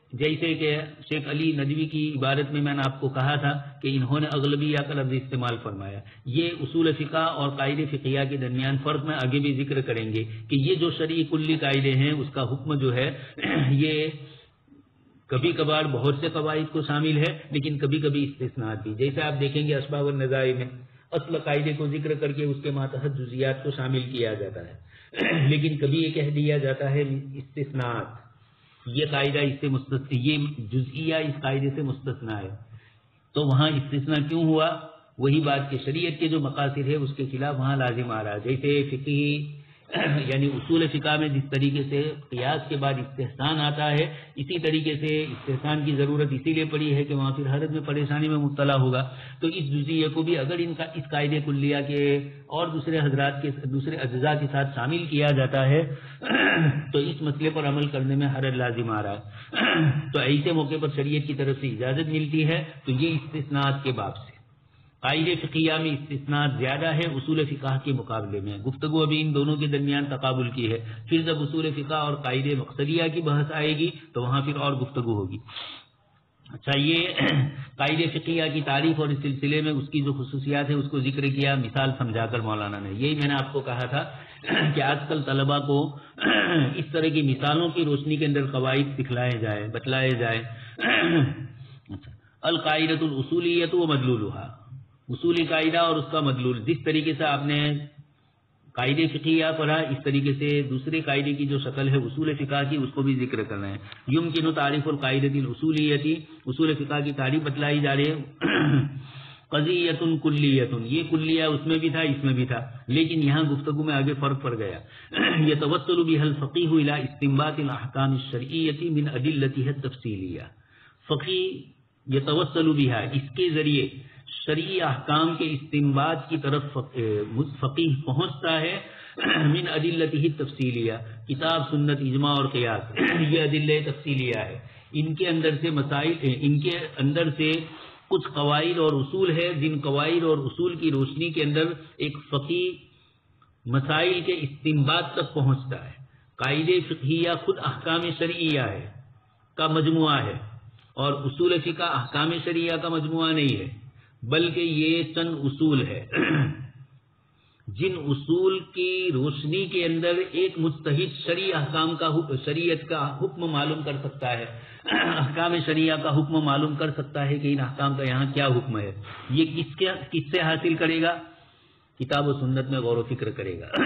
جیسے کہ شیخ علی ندوی کی عبارت میں میں نے آپ کو کہا تھا کہ انہوں نے اغلبیہ کا لفظ استعمال فرمایا. یہ اصول فقہ اور قاعدے فقہیہ کے درمیان فرق میں آگے بھی ذکر کریں گے کہ یہ جو شرعی کلی قاعدے ہیں اس کا حکم جو ہے یہ کبھی کبھار بہت سے قواعد کو شامل ہے لیکن کبھی کبھی استثناءات بھی. جیسے آپ دیکھیں گے اسباب والنظائر میں اصل قاعدے کو ذکر کر کے اس کے ماتحت جزیات کو شامل کیا جاتا ہے لیکن کبھی یہ کہہ دیا جاتا ہے استثناءات، یہ قاعدہ اس سے مستثنا، یہ جزئیہ اس قاعدے سے مستثنا ہے. تو وہاں استثناء کیوں ہوا؟ وہی بات کہ شریعت کے جو مقاصد ہے اس کے خلاف وہاں لازم آ رہا ہے. جیسے فقہی یعنی اصول فقہ میں جس طریقے سے قیاس کے بعد استحسان آتا ہے، اسی طریقے سے استحسان کی ضرورت اسی لیے پڑی ہے کہ وہاں پھر حرج میں پریشانی میں مبتلا ہوگا. تو اس جزئیے کو بھی اگر ان کا اس قاعدے کلیہ کے اور دوسرے حضرات کے دوسرے اجزاء کے ساتھ شامل کیا جاتا ہے تو اس مسئلے پر عمل کرنے میں حرج لازم آ رہا ہے. تو ایسے موقع پر شریعت کی طرف سے اجازت ملتی ہے. تو یہ استثناءات کے باب سے قاعدے فقہیہ میں استثناءات زیادہ ہے اصول فقہ کے مقابلے میں. گفتگو ابھی ان دونوں کے درمیان تقابل کی ہے. پھر جب اصول فقہ اور قاعدے مقصدیہ کی بحث آئے گی تو وہاں پھر اور گفتگو ہوگی. اچھا، یہ قاعدے فقہیہ کی تعریف اور اس سلسلے میں اس کی جو خصوصیات ہے اس کو ذکر کیا مثال سمجھا کر مولانا نے. یہی میں نے آپ کو کہا تھا کہ آج کل طلباء کو اس طرح کی مثالوں کی روشنی کے اندر قواعد سکھلائے جائے، بتلائے جائے. القاعدۃ الاصولیۃ و مدلولها، اصولی قاعدہ اور اس کا مدلول. جس طریقے سے آپ نے قاعدے فقہیہ پڑھا اس طریقے سے دوسرے قاعدے کی جو شکل ہے اصول فقہ کی اس کو بھی ذکر کرنا ہے. یمکن تعریف القاعدۃ الاصولیۃ، اصول فقہ کی تعریف بتلائی جا رہی ہے. قضیۃ کلیۃ، یہ کلیہ اس میں بھی تھا اس میں بھی تھا لیکن یہاں گفتگو میں آگے فرق پڑ گیا. یتوسل بها الفقیہ الی استنباط الاحکام الشرعیۃ من ادلتها التفصیلیہ. فقیہ یتوسل بها، اس کے ذریعے شرعی احکام کے استنباط کی طرف فقیہ پہنچتا ہے. من ادلتہ التفصیلیہ، کتاب سنت اجماع اور قیاس یہ ادلہ تفصیلیہ ہے. ان کے اندر سے مسائل، ان کے اندر سے کچھ قواعد اور اصول ہے جن قواعد اور اصول کی روشنی کے اندر ایک فقیہ مسائل کے استنباط تک پہنچتا ہے. قاعدے فقہیہ خود احکام شرعیہ ہے کا مجموعہ ہے اور اصول فقہ احکام شرعیہ کا مجموعہ نہیں ہے بلکہ یہ چند اصول ہے جن اصول کی روشنی کے اندر ایک مجتہد شرعی احکام کا شریعت کا حکم معلوم کر سکتا ہے، احکام شرعیہ کا حکم معلوم کر سکتا ہے کہ ان احکام کا یہاں کیا حکم ہے. یہ کس کے کس سے حاصل کرے گا؟ کتاب و سنت میں غور و فکر کرے گا.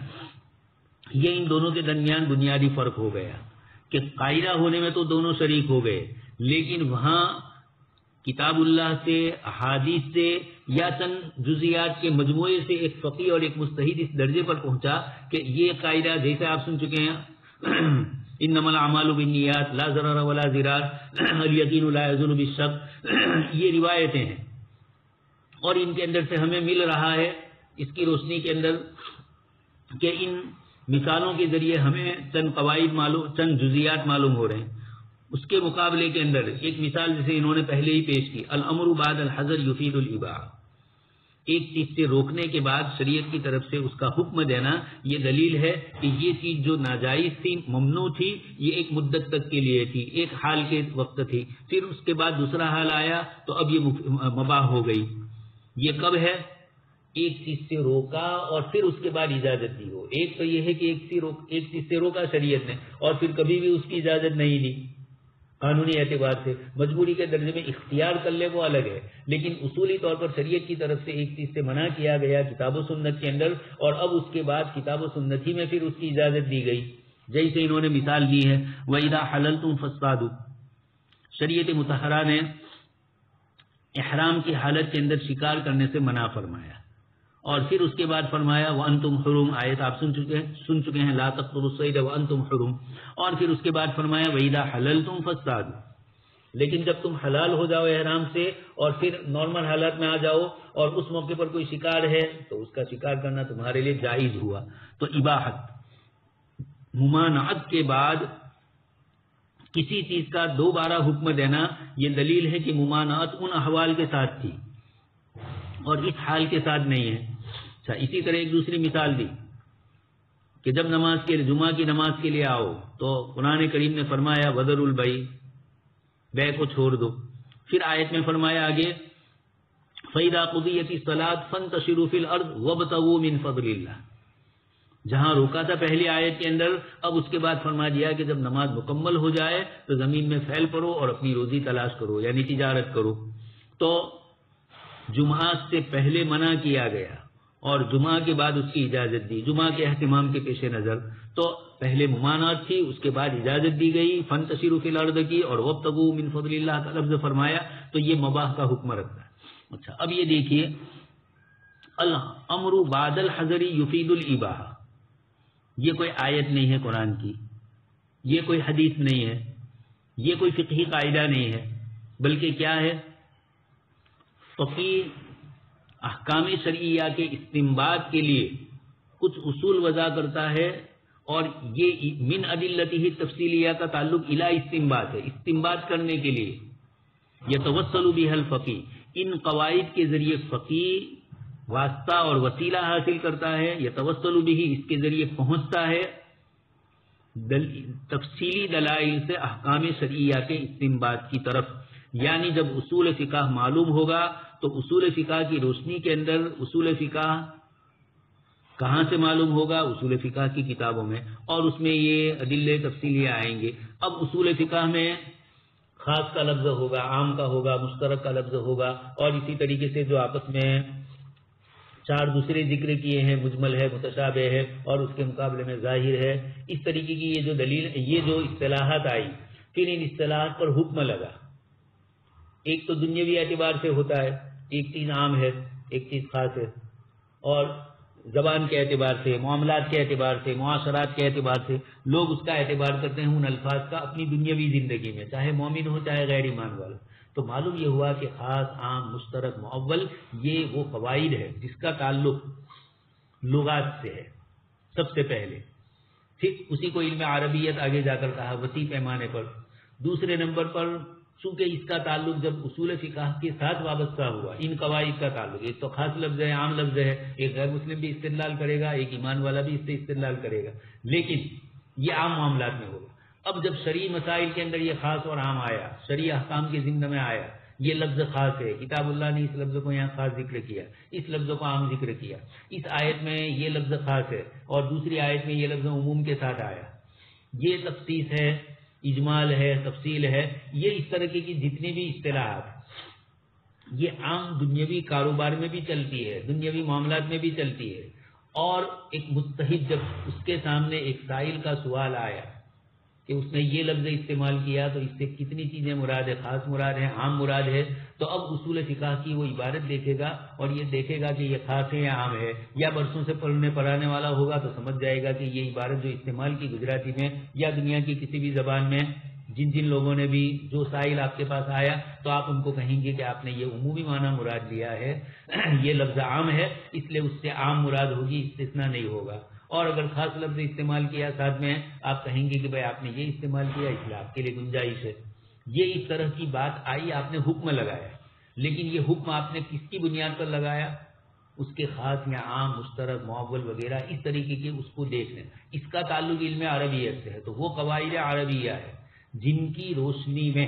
یہ ان دونوں کے درمیان بنیادی فرق ہو گیا کہ قاعدہ ہونے میں تو دونوں شریک ہو گئے لیکن وہاں کتاب اللہ سے، احادیث سے یا چند جزیات کے مجموعے سے ایک فقیہ اور ایک مجتہد اس درجے پر پہنچا کہ یہ قاعدہ جیسے آپ سن چکے ہیں انما الاعمال بالنیات لا ضرر ولا ضرار الیقین لا یزول بالشک، یہ روایتیں ہیں اور ان کے اندر سے ہمیں مل رہا ہے اس کی روشنی کے اندر کہ ان مثالوں کے ذریعے ہمیں چند قواعد معلوم، چند جزیات معلوم ہو رہے ہیں. اس کے مقابلے کے اندر ایک مثال جسے انہوں نے پہلے ہی پیش کی، الامر بعد الحظر یفید الاباحہ، ایک چیز سے روکنے کے بعد شریعت کی طرف سے اس کا حکم دینا یہ دلیل ہے کہ یہ چیز جو ناجائز تھی، ممنوع تھی، یہ ایک مدت تک کے لیے تھی، ایک حال کے وقت تھی، پھر اس کے بعد دوسرا حال آیا تو اب یہ مباح ہو گئی. یہ کب ہے؟ ایک چیز سے روکا اور پھر اس کے بعد اجازت دی ہو. ایک تو یہ ہے کہ ایک چیز روک ایک چیز سے روکا شریعت نے اور پھر کبھی بھی اس کی اجازت نہیں دی قانونی اعتبار سے، مجبوری کے درجے میں اختیار کر لے وہ الگ ہے لیکن اصولی طور پر شریعت کی طرف سے ایک چیز سے منع کیا گیا کتاب و سنت کے اندر اور اب اس کے بعد کتاب و سنت ہی میں پھر اس کی اجازت دی گئی. جیسے انہوں نے مثال دی ہے وَإِذَا حَلَلْتُمْ فَاصْطَادُوا، شریعت مطہرہ نے احرام کی حالت کے اندر شکار کرنے سے منع فرمایا اور پھر اس کے بعد فرمایا وَأَنْتُمْ حُرُمْ، آیت آپ سن چکے ہیں سن چکے ہیں لا تقتلوا الصید وَأَنْتُمْ حُرُمْ، اور پھر اس کے بعد فرمایا وَإِذَا حَلَلْتُمْ فَاصْطَادُوا، لیکن جب تم حلال ہو جاؤ احرام سے اور پھر نارمل حالات میں آ جاؤ اور اس موقع پر کوئی شکار ہے تو اس کا شکار کرنا تمہارے لیے جائز ہوا. تو اباحت، ممانعت کے بعد کسی چیز کا دوبارہ حکم دینا یہ دلیل ہے کہ ممانعت ان احوال کے ساتھ تھی اور اس حال کے ساتھ نہیں ہے. اچھا، اسی طرح ایک دوسری مثال دی کہ جب نماز کے لیے جمعہ کی نماز کے لیے آؤ تو قرآن کریم نے فرمایا وذروا البیع، بے کو چھوڑ دو. پھر آیت میں فرمایا آگے فَإِذَا قُضِيَتِ الصَّلَاةُ فَانتَشِرُوا فِي الْأَرْضِ وَابْتَغُوا مِن فَضْلِ اللَّهِ. جہاں روکا تھا پہلی آیت کے اندر، اب اس کے بعد فرما دیا کہ جب نماز مکمل ہو جائے تو زمین میں پھیل پڑو اور اپنی روزی تلاش کرو، یعنی تجارت کرو. تو جمعہ سے پہلے منع کیا گیا اور جمعہ کے بعد اس کی اجازت دی، جمعہ کے اہتمام کے پیش نظر. تو پہلے ممانعت تھی، اس کے بعد اجازت دی گئی فانتشروا فی الارض کی، اور وابتغوا من فضل اللہ کا لفظ فرمایا، تو یہ مباح کا حکم رکھتا ہے. اچھا اب یہ دیکھیے الامر بعد الحظر یفید الاباحہ، یہ کوئی آیت نہیں ہے قرآن کی، یہ کوئی حدیث نہیں ہے، یہ کوئی فقہی قاعدہ نہیں ہے، بلکہ کیا ہے، فقیہ احکام شرعیہ کے استنباط کے لیے کچھ اصول وضع کرتا ہے، اور یہ من ادلتہ تفصیلیہ کا تعلق الی استنباط ہے، استنباط کرنے کے لیے. یتوسل بہ الفقیہ، ان قواعد کے ذریعے فقیہ واسطہ اور وسیلہ حاصل کرتا ہے. یتوسل بہ، اس کے ذریعے پہنچتا ہے دل تفصیلی دلائل سے احکام شرعیہ کے استنباط کی طرف. یعنی جب اصول فقہ معلوم ہوگا تو اصول فقہ کی روشنی کے اندر اصول فقہ کہاں سے معلوم ہوگا؟ اصول فقہ کی کتابوں میں، اور اس میں یہ ادلے تفصیلی آئیں گے. اب اصول فقہ میں خاص کا لفظ ہوگا، عام کا ہوگا، مشترک کا لفظ ہوگا، اور اسی طریقے سے جو آپس میں چار دوسرے ذکر کیے ہیں، مجمل ہے، متشابہ ہے، اور اس کے مقابلے میں ظاہر ہے. اس طریقے کی یہ جو دلیل، یہ جو اصطلاحات آئی، پھر ان اصطلاحات پر حکم لگا. ایک تو دنیاوی اعتبار سے ہوتا ہے، ایک چیز عام ہے، ایک چیز خاص ہے، اور زبان کے اعتبار سے، معاملات کے اعتبار سے، معاشرات کے اعتبار سے لوگ اس کا اعتبار کرتے ہیں ان الفاظ کا اپنی دنیاوی زندگی میں، چاہے مومن ہو چاہے غیر ایمان والا. تو معلوم یہ ہوا کہ خاص، عام، مشترک، معول، یہ وہ قواعد ہے جس کا تعلق لغات سے ہے سب سے پہلے. پھر اسی کو علم عربیت آگے جا کر کہا وسیع پیمانے پر. دوسرے نمبر پر چونکہ اس کا تعلق جب اصول فقہ کے ساتھ وابستہ ہوا، ان قواعد کا تعلق، ایک تو خاص لفظ ہے، عام لفظ ہے، ایک غیر مسلم بھی استدلال کرے گا، ایک ایمان والا بھی اس سے استدلال کرے گا، لیکن یہ عام معاملات میں ہوگا. اب جب شرعی مسائل کے اندر یہ خاص اور عام آیا، شرعی احکام کے ضمن میں آیا، یہ لفظ خاص ہے، کتاب اللہ نے اس لفظ کو یہاں خاص ذکر کیا، اس لفظ کو عام ذکر کیا، اس آیت میں یہ لفظ خاص ہے اور دوسری آیت میں یہ لفظ عموم کے ساتھ آیا. یہ تخصیص ہے، اجمال ہے، تفصیل ہے. یہ اس طرح کی جتنی بھی اصطلاحات یہ عام دنیاوی کاروبار میں بھی چلتی ہے، دنیاوی معاملات میں بھی چلتی ہے. اور ایک مجتہد جب اس کے سامنے ایک سائل کا سوال آیا کہ اس نے یہ لفظ استعمال کیا تو اس سے کتنی چیزیں مراد ہے، خاص مراد ہے، عام مراد ہے، تو اب اصول فقہ کی وہ عبارت دیکھے گا اور یہ دیکھے گا کہ یہ خاص ہے یا عام ہے، یا برسوں سے پڑھنے پڑھانے والا ہوگا تو سمجھ جائے گا کہ یہ عبارت جو استعمال کی گجراتی میں یا دنیا کی کسی بھی زبان میں جن جن لوگوں نے بھی جو سائل آپ کے پاس آیا تو آپ ان کو کہیں گے کہ آپ نے یہ عمومی معنی مراد لیا ہے، یہ لفظ عام ہے اس لیے اس سے عام مراد ہوگی، استثناء نہیں ہوگا. اور اگر خاص لفظ استعمال کیا ساتھ میں آپ کہیں گے کہ بھائی آپ نے یہ استعمال کیا اس لیے آپ کے لیے گنجائش ہے. یہ اس طرح کی بات آئی، آپ نے حکم لگایا، لیکن یہ حکم آپ نے کس کی بنیاد پر لگایا؟ اس کے خاص یا عام، مشترک، معول وغیرہ اس طریقے کے اس کو دیکھنے. اس کا تعلق علم عربیت سے ہے، تو وہ قواعد عربیہ ہے جن کی روشنی میں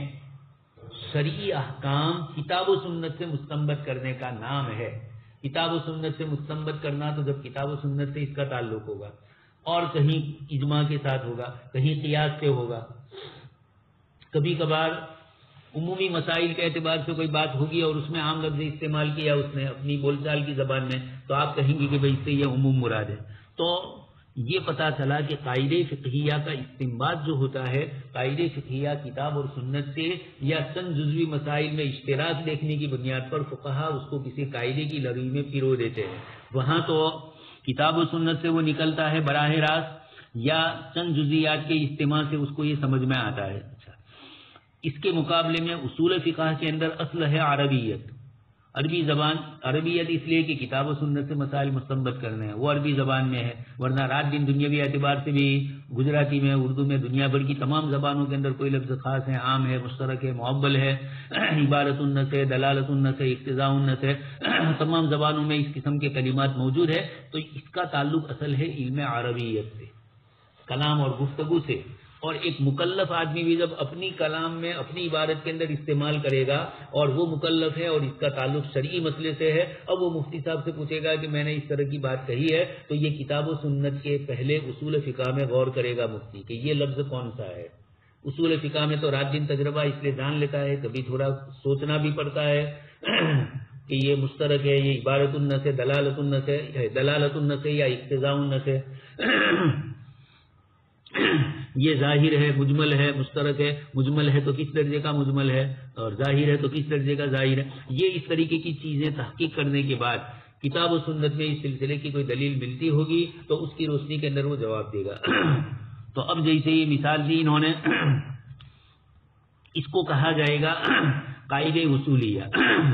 شرعی احکام کتاب و سنت سے مستنبط کرنے کا نام ہے. کتاب و سنت سے مستنبط کرنا تو جب کتاب و سنت سے اس کا تعلق ہوگا، اور کہیں اجماع کے ساتھ ہوگا، کہیں قیاس سے ہوگا، کبھی کبھار عمومی مسائل کے اعتبار سے کوئی بات ہوگی اور اس میں عام لفظ استعمال کیا اس نے اپنی بول چال کی زبان میں، تو آپ کہیں گے کہ بھائی اس سے یہ عموم مراد ہے. تو یہ پتا چلا کہ قاعدہ فقہیہ کا استنباط جو ہوتا ہے، قاعدہ فقہیہ کتاب اور سنت سے یا چند جزوی مسائل میں اشتراک دیکھنے کی بنیاد پر فقہا اس کو کسی قاعدے کی لڑی میں پیرو دیتے ہیں. وہاں تو کتاب و سنت سے وہ نکلتا ہے براہ راست، یا چند جزیات کے اجتماع سے اس کو یہ سمجھ میں آتا ہے. اچھا، اس کے مقابلے میں اصول فقہ کے اندر اصل ہے عربیت، عربی زبان. عربیت اس لیے کہ کتاب و سنت سے مسائل مستنبط کرنے ہیں، وہ عربی زبان میں ہے، ورنہ رات دن دنیاوی اعتبار سے بھی گجراتی میں، اردو میں، دنیا بھر کی تمام زبانوں کے اندر کوئی لفظ خاص ہے، عام ہے، مشترک ہے، معول ہے، عبارت النس ہے، دلالت النس ہے، اقتضاء النس ہے، تمام زبانوں میں اس قسم کے کلمات موجود ہے. تو اس کا تعلق اصل ہے علم عربیت سے، کلام اور گفتگو سے. اور ایک مکلف آدمی بھی جب اپنی کلام میں اپنی عبارت کے اندر استعمال کرے گا اور وہ مکلف ہے اور اس کا تعلق شرعی مسئلے سے ہے، اب وہ مفتی صاحب سے پوچھے گا کہ میں نے اس طرح کی بات کہی ہے، تو یہ کتاب و سنت کے پہلے اصول فقہ میں غور کرے گا مفتی کہ یہ لفظ کون سا ہے۔ اصول فقہ میں تو رات دن تجربہ اس لیے جان لیتا ہے، کبھی تھوڑا سوچنا بھی پڑتا ہے کہ یہ مشترک ہے، یہ عبارت النص ہے، دلالت النص ہے، دلالت النص ہے یا اقتضاء النص ہے، یہ ظاہر ہے، مجمل ہے، مشترک ہے، مجمل ہے تو کس درجے کا مجمل ہے، اور ظاہر ہے تو کس درجے کا ظاہر ہے۔ یہ اس طریقے کی چیزیں تحقیق کرنے کے بعد کتاب و سنت میں اس سلسلے کی کوئی دلیل ملتی ہوگی تو اس کی روشنی کے اندر وہ جواب دے گا۔ تو اب جیسے یہ مثال دی انہوں نے، اس کو کہا جائے گا قاعدہ اصولیہ۔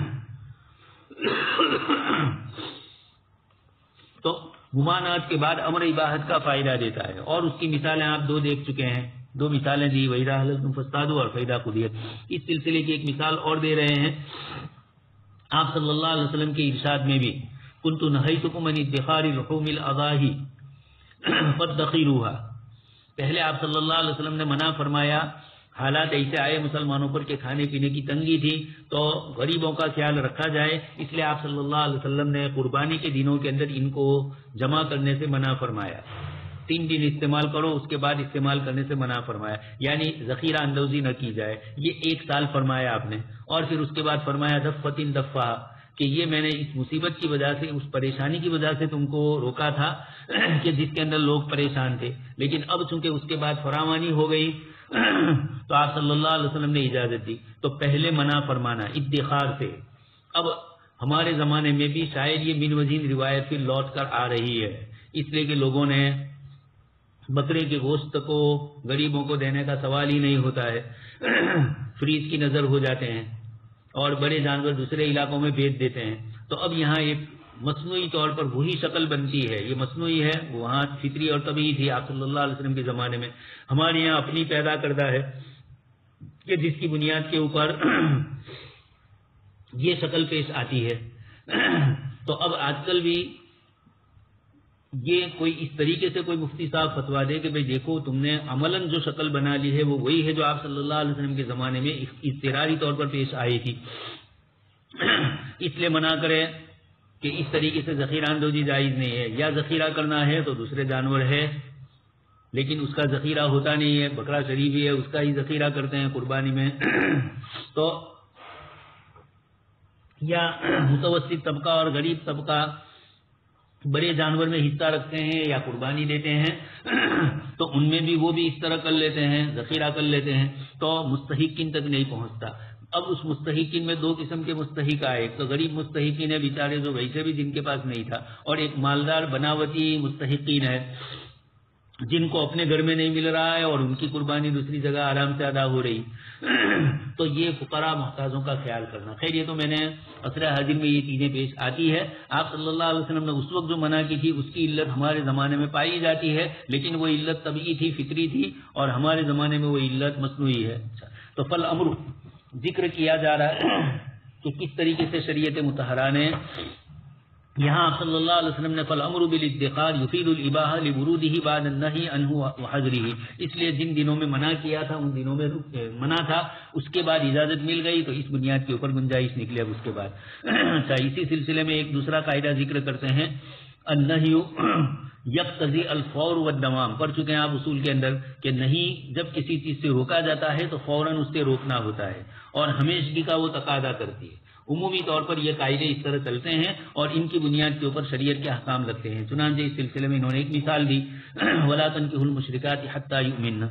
تو ممانعت کے بعد امر اباحت کا فائدہ دیتا ہے، اور اس کی مثالیں آپ دو دیکھ چکے ہیں، دو مثالیں دی، وَإِذَا حَلَلْتُمْ فَاصْطَادُوا اور فَإِذَا قُضِيَتْ۔ اس سلسلے کی ایک مثال اور دے رہے ہیں، آپ صلی اللہ علیہ وسلم کے ارشاد میں بھی كُنْتُ نَهَيْتُكُمْ عَنِ ادِّخَارِ لُحُومِ الْأَضَاحِي فَادَّخِرُوهَا۔ پہلے آپ صلی اللہ علیہ وسلم نے منع فرمایا، حالات ایسے آئے مسلمانوں پر کہ کھانے پینے کی تنگی تھی تو غریبوں کا خیال رکھا جائے، اس لیے آپ صلی اللہ علیہ وسلم نے قربانی کے دنوں کے اندر ان کو جمع کرنے سے منع فرمایا، تین دن استعمال کرو اس کے بعد استعمال کرنے سے منع فرمایا، یعنی ذخیرہ اندوزی نہ کی جائے، یہ ایک سال فرمایا آپ نے، اور پھر اس کے بعد فرمایا دفعتن دفعہ کہ یہ میں نے اس مصیبت کی وجہ سے، اس پریشانی کی وجہ سے تم کو روکا تھا کہ جس کے اندر لوگ پریشان تھے، لیکن اب چونکہ اس کے بعد فراوانی ہو گئی تو آپ صلی اللہ علیہ وسلم نے اجازت دی۔ تو پہلے منع فرمانا ادخار سے، اب ہمارے زمانے میں بھی شاید یہ من وجین روایت پھر لوٹ کر آ رہی ہے، اس لیے کہ لوگوں نے بکرے کے گوشت کو غریبوں کو دینے کا سوال ہی نہیں ہوتا ہے، فریز کی نظر ہو جاتے ہیں اور بڑے جانور دوسرے علاقوں میں بیچ دیتے ہیں، تو اب یہاں ایک مصنوعی طور پر وہی شکل بنتی ہے، یہ مصنوعی ہے، وہاں فطری اور طبیعی تھی آپ صلی اللہ علیہ وسلم کے زمانے میں، ہمارے یہاں اپنی پیدا کردہ ہے کہ جس کی بنیاد کے اوپر یہ شکل پیش آتی ہے۔ تو اب آج کل بھی یہ کوئی اس طریقے سے کوئی مفتی صاحب فتوا دے کہ بھئی دیکھو تم نے عملاً جو شکل بنا لی ہے وہ وہی ہے جو آپ صلی اللہ علیہ وسلم کے زمانے میں اضطراری طور پر پیش آئی تھی، اس لیے منع کرے کہ اس طریقے سے ذخیرہ اندوزی جائز نہیں ہے، یا ذخیرہ کرنا ہے تو دوسرے جانور ہے لیکن اس کا ذخیرہ ہوتا نہیں ہے، بکرا شریف ہی ہے اس کا ہی ذخیرہ کرتے ہیں قربانی میں، تو یا متوسط طبقہ اور غریب طبقہ بڑے جانور میں حصہ رکھتے ہیں یا قربانی دیتے ہیں تو ان میں بھی وہ بھی اس طرح کر لیتے ہیں، ذخیرہ کر لیتے ہیں، تو مستحقین تک نہیں پہنچتا۔ اب اس مستحقین میں دو قسم کے مستحق آئے، ایک تو غریب مستحقین ہے بیچارے جو ویسے بھی جن کے پاس نہیں تھا، اور ایک مالدار بناوٹی مستحقین ہے جن کو اپنے گھر میں نہیں مل رہا ہے اور ان کی قربانی دوسری جگہ آرام سے ادا ہو رہی، تو یہ فقراء محتاجوں کا خیال کرنا۔ خیر یہ تو میں نے عصر حاضر میں یہ چیزیں پیش آتی ہے، آپ صلی اللہ علیہ وسلم نے اس وقت جو منع کی تھی اس کی علت ہمارے زمانے میں پائی جاتی ہے، لیکن وہ علت طبعی تھی، فطری تھی، اور ہمارے زمانے میں وہ علت مصنوعی ہے۔ تو فل امر ذکر کیا جا رہا ہے کہ کس طریقے سے شریعت مطہرہ نے یہاں آپ صلی اللہ علیہ وسلم نے فالامر بالادخار یفید الاباحہ لورودہ بعد النہی عنہ وحظرہ، اس لیے جن دنوں میں منع کیا تھا ان دنوں میں منع تھا، اس کے بعد اجازت مل گئی تو اس بنیاد کے اوپر گنجائش نکلے اب اس کے بعد۔ اچھا، اسی سلسلے میں ایک دوسرا قاعدہ ذکر کرتے ہیں، النہی یقتضی الفور والدوام، پڑھ چکے ہیں آپ اصول کے اندر کہ نہیں جب کسی چیز سے روکا جاتا ہے تو فوراً اس سے روکنا ہوتا ہے، اور ہمیشگی کا وہ تقاضا کرتی ہے۔ عمومی طور پر یہ قاعدے اس طرح چلتے ہیں اور ان کی بنیاد کے اوپر شریعت کے احکام لگتے ہیں۔ چنانچہ اس سلسلے میں انہوں نے ایک مثال دی، وَلَا تَنكِحُوا الْمُشْرِكَاتِ حَتَّى يُؤْمِنَّ،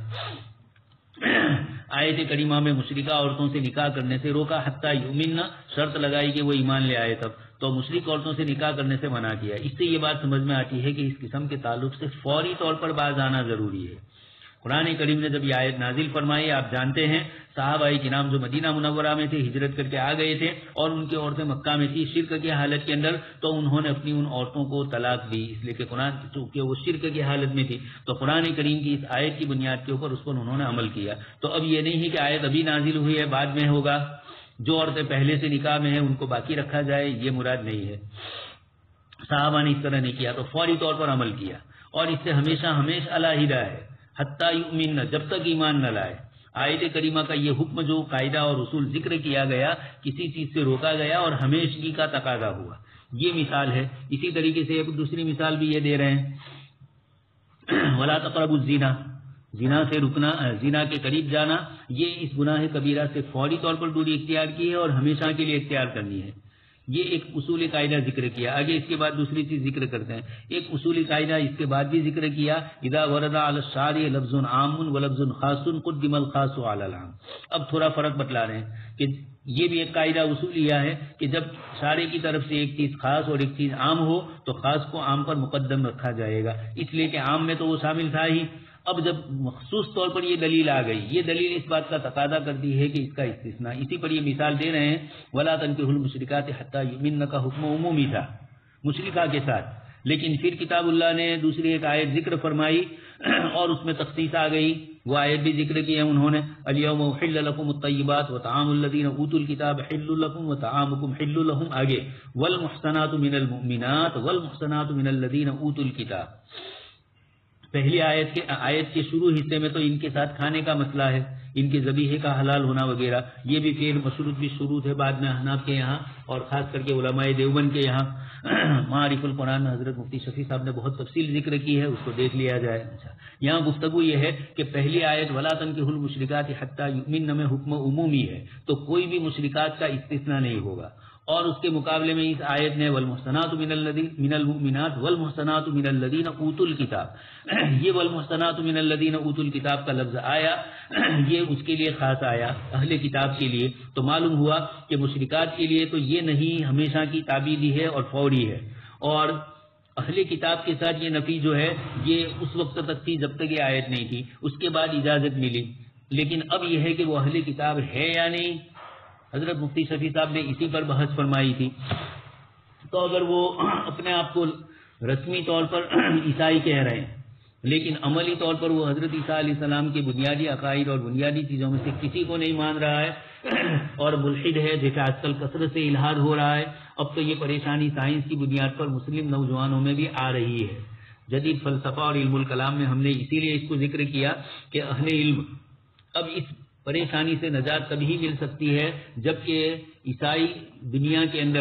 آیت کریمہ میں مشرکہ عورتوں سے نکاح کرنے سے روکا، حتیٰ یؤمنن، شرط لگائی کہ وہ ایمان لے آئے تب، تو مشرک عورتوں سے نکاح کرنے سے منع کیا۔ اس سے یہ بات سمجھ میں آتی ہے کہ اس قسم کے تعلق سے فوری طور پر باز آنا ضروری ہے۔ قرآن کریم نے جب یہ آیت نازل فرمائی، آپ جانتے ہیں صحابہ کرام جو مدینہ منورہ میں تھے، ہجرت کر کے آ گئے تھے اور ان کی عورتیں مکہ میں تھی شرک کی حالت کے اندر، تو انہوں نے اپنی ان عورتوں کو طلاق دی، اس لیے کہ قرآن چونکہ وہ شرک کی حالت میں تھی تو قرآن کریم کی اس آیت کی بنیاد کے اوپر اس پر انہوں نے عمل کیا۔ تو اب یہ نہیں ہے کہ آیت ابھی نازل ہوئی ہے بعد میں ہوگا، جو عورتیں پہلے سے نکاح میں ہیں ان کو باقی رکھا جائے، یہ مراد نہیں ہے۔ صحابہ نے اس طرح نہیں کیا، تو فوری طور پر عمل کیا، اور اس سے ہمیشہ ہمیشہ علیحدہ ہے، حتی یؤمن، جب تک ایمان نہ لائے. آیت کریمہ کا یہ حکم جو قاعدہ اور اصول ذکر کیا گیا کسی چیز سے روکا گیا اور ہمیشگی کا تقاضا ہوا. یہ مثال ہے. اسی طریقے سے ایک دوسری مثال بھی یہ دے رہے ہیں ولا تقربوا الزنا، زنا سے رکنا، زنا کے قریب جانا، یہ اس گناہ کبیرہ سے فوری طور پر دوری اختیار کی ہے اور ہمیشہ کے لیے اختیار کرنی ہے. یہ ایک اصولی قاعدہ ذکر کیا. آگے اس کے بعد دوسری چیز ذکر کرتے ہیں. ایک اصولی قاعدہ اس کے بعد بھی ذکر کیا، اذا ورد علی الشارع لفظ عام ولفظ خاص قدم الخاص علی العام. اب تھوڑا فرق بتلا رہے ہیں کہ یہ بھی ایک قاعدہ اصولیہ ہے کہ جب شارع کی طرف سے ایک چیز خاص اور ایک چیز عام ہو تو خاص کو عام پر مقدم رکھا جائے گا، اس لیے کہ عام میں تو وہ شامل تھا ہی. اب جب مخصوص طور پر یہ دلیل آ گئی، یہ دلیل اس بات کا تقاضا کرتی ہے کہ اس کا استثناء. اسی پر یہ مثال دے رہے ہیں ولا تنکحوا المشرکات حتی یؤمنن کا حکم عمومی تھا مشرکہ کے ساتھ، لیکن پھر کتاب اللہ نے دوسری ایک آیت ذکر فرمائی اور اس میں تخصیص آ گئی. وہ آیت بھی ذکر کی ہے انہوں نے، الیوم احل لکم الطیبات وطعام الذین اوتوا الکتاب حل لکم وطعامکم حل لهم. آگے والمحصنات من المؤمنات والمحصنات من الذین اوتوا الکتاب. پہلی آیت کے آیت کے شروع حصے میں تو ان کے ساتھ کھانے کا مسئلہ ہے، ان کے ذبیحے کا حلال ہونا وغیرہ. یہ بھی فعل مشروط بھی شروط ہے بعد میں احناف کے یہاں اور خاص کر کے علماء دیوبند کے یہاں. معارف القرآن حضرت مفتی شفیع صاحب نے بہت تفصیل ذکر کی ہے، اس کو دیکھ لیا جائے. اچھا، یہاں گفتگو یہ ہے کہ پہلی آیت ولا تنکحوا المشرکات حتی یؤمنن میں حکم عمومی ہے، تو کوئی بھی مشرکات کا استثناء نہیں ہوگا. اور اس کے مقابلے میں اس آیت نے والمحصنات من الذین من المؤمنات والمحصنات من الذین اوتوا الکتاب، یہ والمحصنات من الذین اوتوا الکتاب کا لفظ آیا، یہ اس کے لیے خاص آیا اہل کتاب کے لیے. تو معلوم ہوا کہ مشرکات کے لیے تو یہ نہیں ہمیشہ کی تعبیدی ہے اور فوری ہے، اور اہل کتاب کے ساتھ یہ نفی جو ہے یہ اس وقت تک تھی جب تک یہ آیت نہیں تھی، اس کے بعد اجازت ملی. لیکن اب یہ ہے کہ وہ اہل کتاب ہے یا نہیں. حضرت مفتی شفیع صاحب نے اسی پر بحث فرمائی تھی. تو اگر وہ اپنے آپ کو رسمی طور پر عیسائی کہہ رہے ہیں لیکن عملی طور پر وہ حضرت عیسیٰ علیہ السلام کے بنیادی عقائد اور بنیادی چیزوں میں سے کسی کو نہیں مان رہا ہے اور ملحد ہے، جیسے آج کل کثرت سے الحاد ہو رہا ہے. اب تو یہ پریشانی سائنس کی بنیاد پر مسلم نوجوانوں میں بھی آ رہی ہے. جدید فلسفہ اور علم الکلام میں ہم نے اسی لیے اس کو ذکر کیا کہ اہل علم اب اس پریشانی سے نجات تبھی مل سکتی ہے جبکہ عیسائی دنیا کے اندر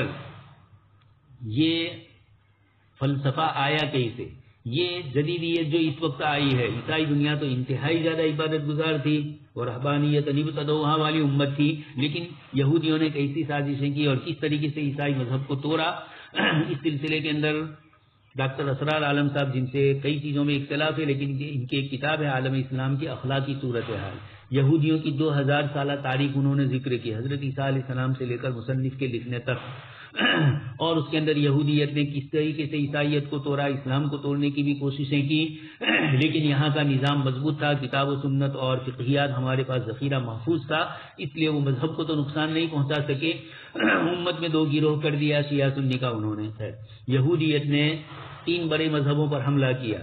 یہ فلسفہ آیا کیسے. یہ جدیدیت جو اس وقت آئی ہے، عیسائی دنیا تو انتہائی زیادہ عبادت گزار تھی اور رہبانیت ابتدعوہا والی امت تھی، لیکن یہودیوں نے کیسی سازشیں کی اور کس طریقے سے عیسائی مذہب کو توڑا. اس سلسلے کے اندر ڈاکٹر اسرار عالم صاحب، جن سے کئی چیزوں میں اختلاف ہے لیکن ان کی ایک کتاب ہے عالم اسلام کی اخلاقی صورتحال، یہودیوں کی دو ہزار سالہ تاریخ انہوں نے ذکر کی حضرت عیسیٰ علیہ السلام سے لے کر مصنف کے لکھنے تک، اور اس کے اندر یہودیت نے کس طریقے سے عیسائیت کو توڑا، اسلام کو توڑنے کی بھی کوششیں کی. لیکن یہاں کا نظام مضبوط تھا، کتاب و سنت اور فقہیات ہمارے پاس ذخیرہ محفوظ تھا، اس لیے وہ مذہب کو تو نقصان نہیں پہنچا سکے. امت میں دو گروہ کر دیا شیعہ سنی کا انہوں نے. ہے یہودیت نے تین بڑے مذہبوں پر حملہ کیا.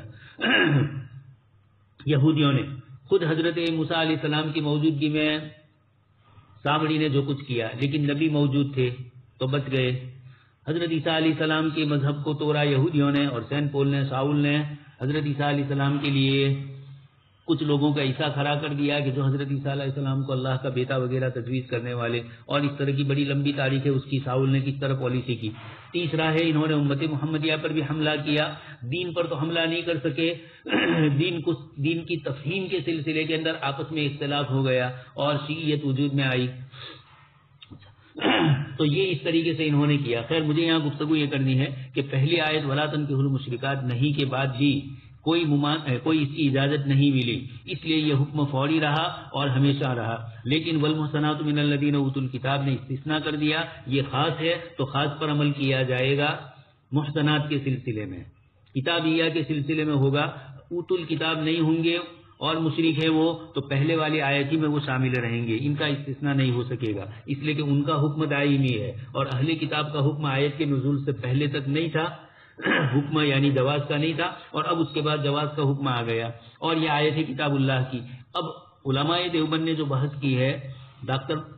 یہودیوں نے خود حضرت موسیٰ علیہ السلام کی موجودگی میں سامری نے جو کچھ کیا، لیکن نبی موجود تھے تو بچ گئے. حضرت عیسیٰ علیہ السلام کے مذہب کو توڑا یہودیوں نے، اور سین پول نے ساؤل نے حضرت عیسیٰ علیہ السلام کے لیے کچھ لوگوں کا عیسیٰ کھڑا کر دیا کہ جو حضرت عیسیٰ علیہ السلام کو اللہ کا بیٹا وغیرہ تجویز کرنے والے، اور اس طرح کی بڑی لمبی تاریخ ہے اس کی ساؤل نے کس طرح پالیسی کی. تیسرا ہے انہوں نے امت محمدیہ پر بھی حملہ کیا. دین پر تو حملہ نہیں کر سکے، دین کو دین کی تفہیم کے سلسلے کے اندر آپس میں اختلاف ہو گیا اور شیعیت وجود میں آئی. تو یہ اس طریقے سے انہوں نے کیا. خیر مجھے یہاں گفتگو یہ کرنی ہے کہ پہلی آیت ولا تنکحوا المشرکات نہیں کے بعد بھی کوئی ممان کوئی اس کی اجازت نہیں ملی، اس لیے یہ حکم فوری رہا اور ہمیشہ رہا. لیکن والمحصنات من الذین اوتوا الکتاب نے استثناء کر دیا، یہ خاص ہے تو خاص پر عمل کیا جائے گا. محصنات کے سلسلے میں کتابیہ کے سلسلے میں ہوگا، اوتوا الکتاب نہیں ہوں گے اور مشرک ہے وہ تو پہلے والی آیت ہی میں وہ شامل رہیں گے، ان کا استثناء نہیں ہو سکے گا، اس لیے کہ ان کا حکم دائمی ہے اور اہل کتاب کا حکم آیت کے نزول سے پہلے تک نہیں تھا، حکم یعنی جواز کا نہیں تھا، اور اب اس کے بعد جواز کا حکم آ گیا اور یہ آیت ہے کتاب اللہ کی. اب علماء دیوبند نے جو بحث کی ہے، ڈاکٹر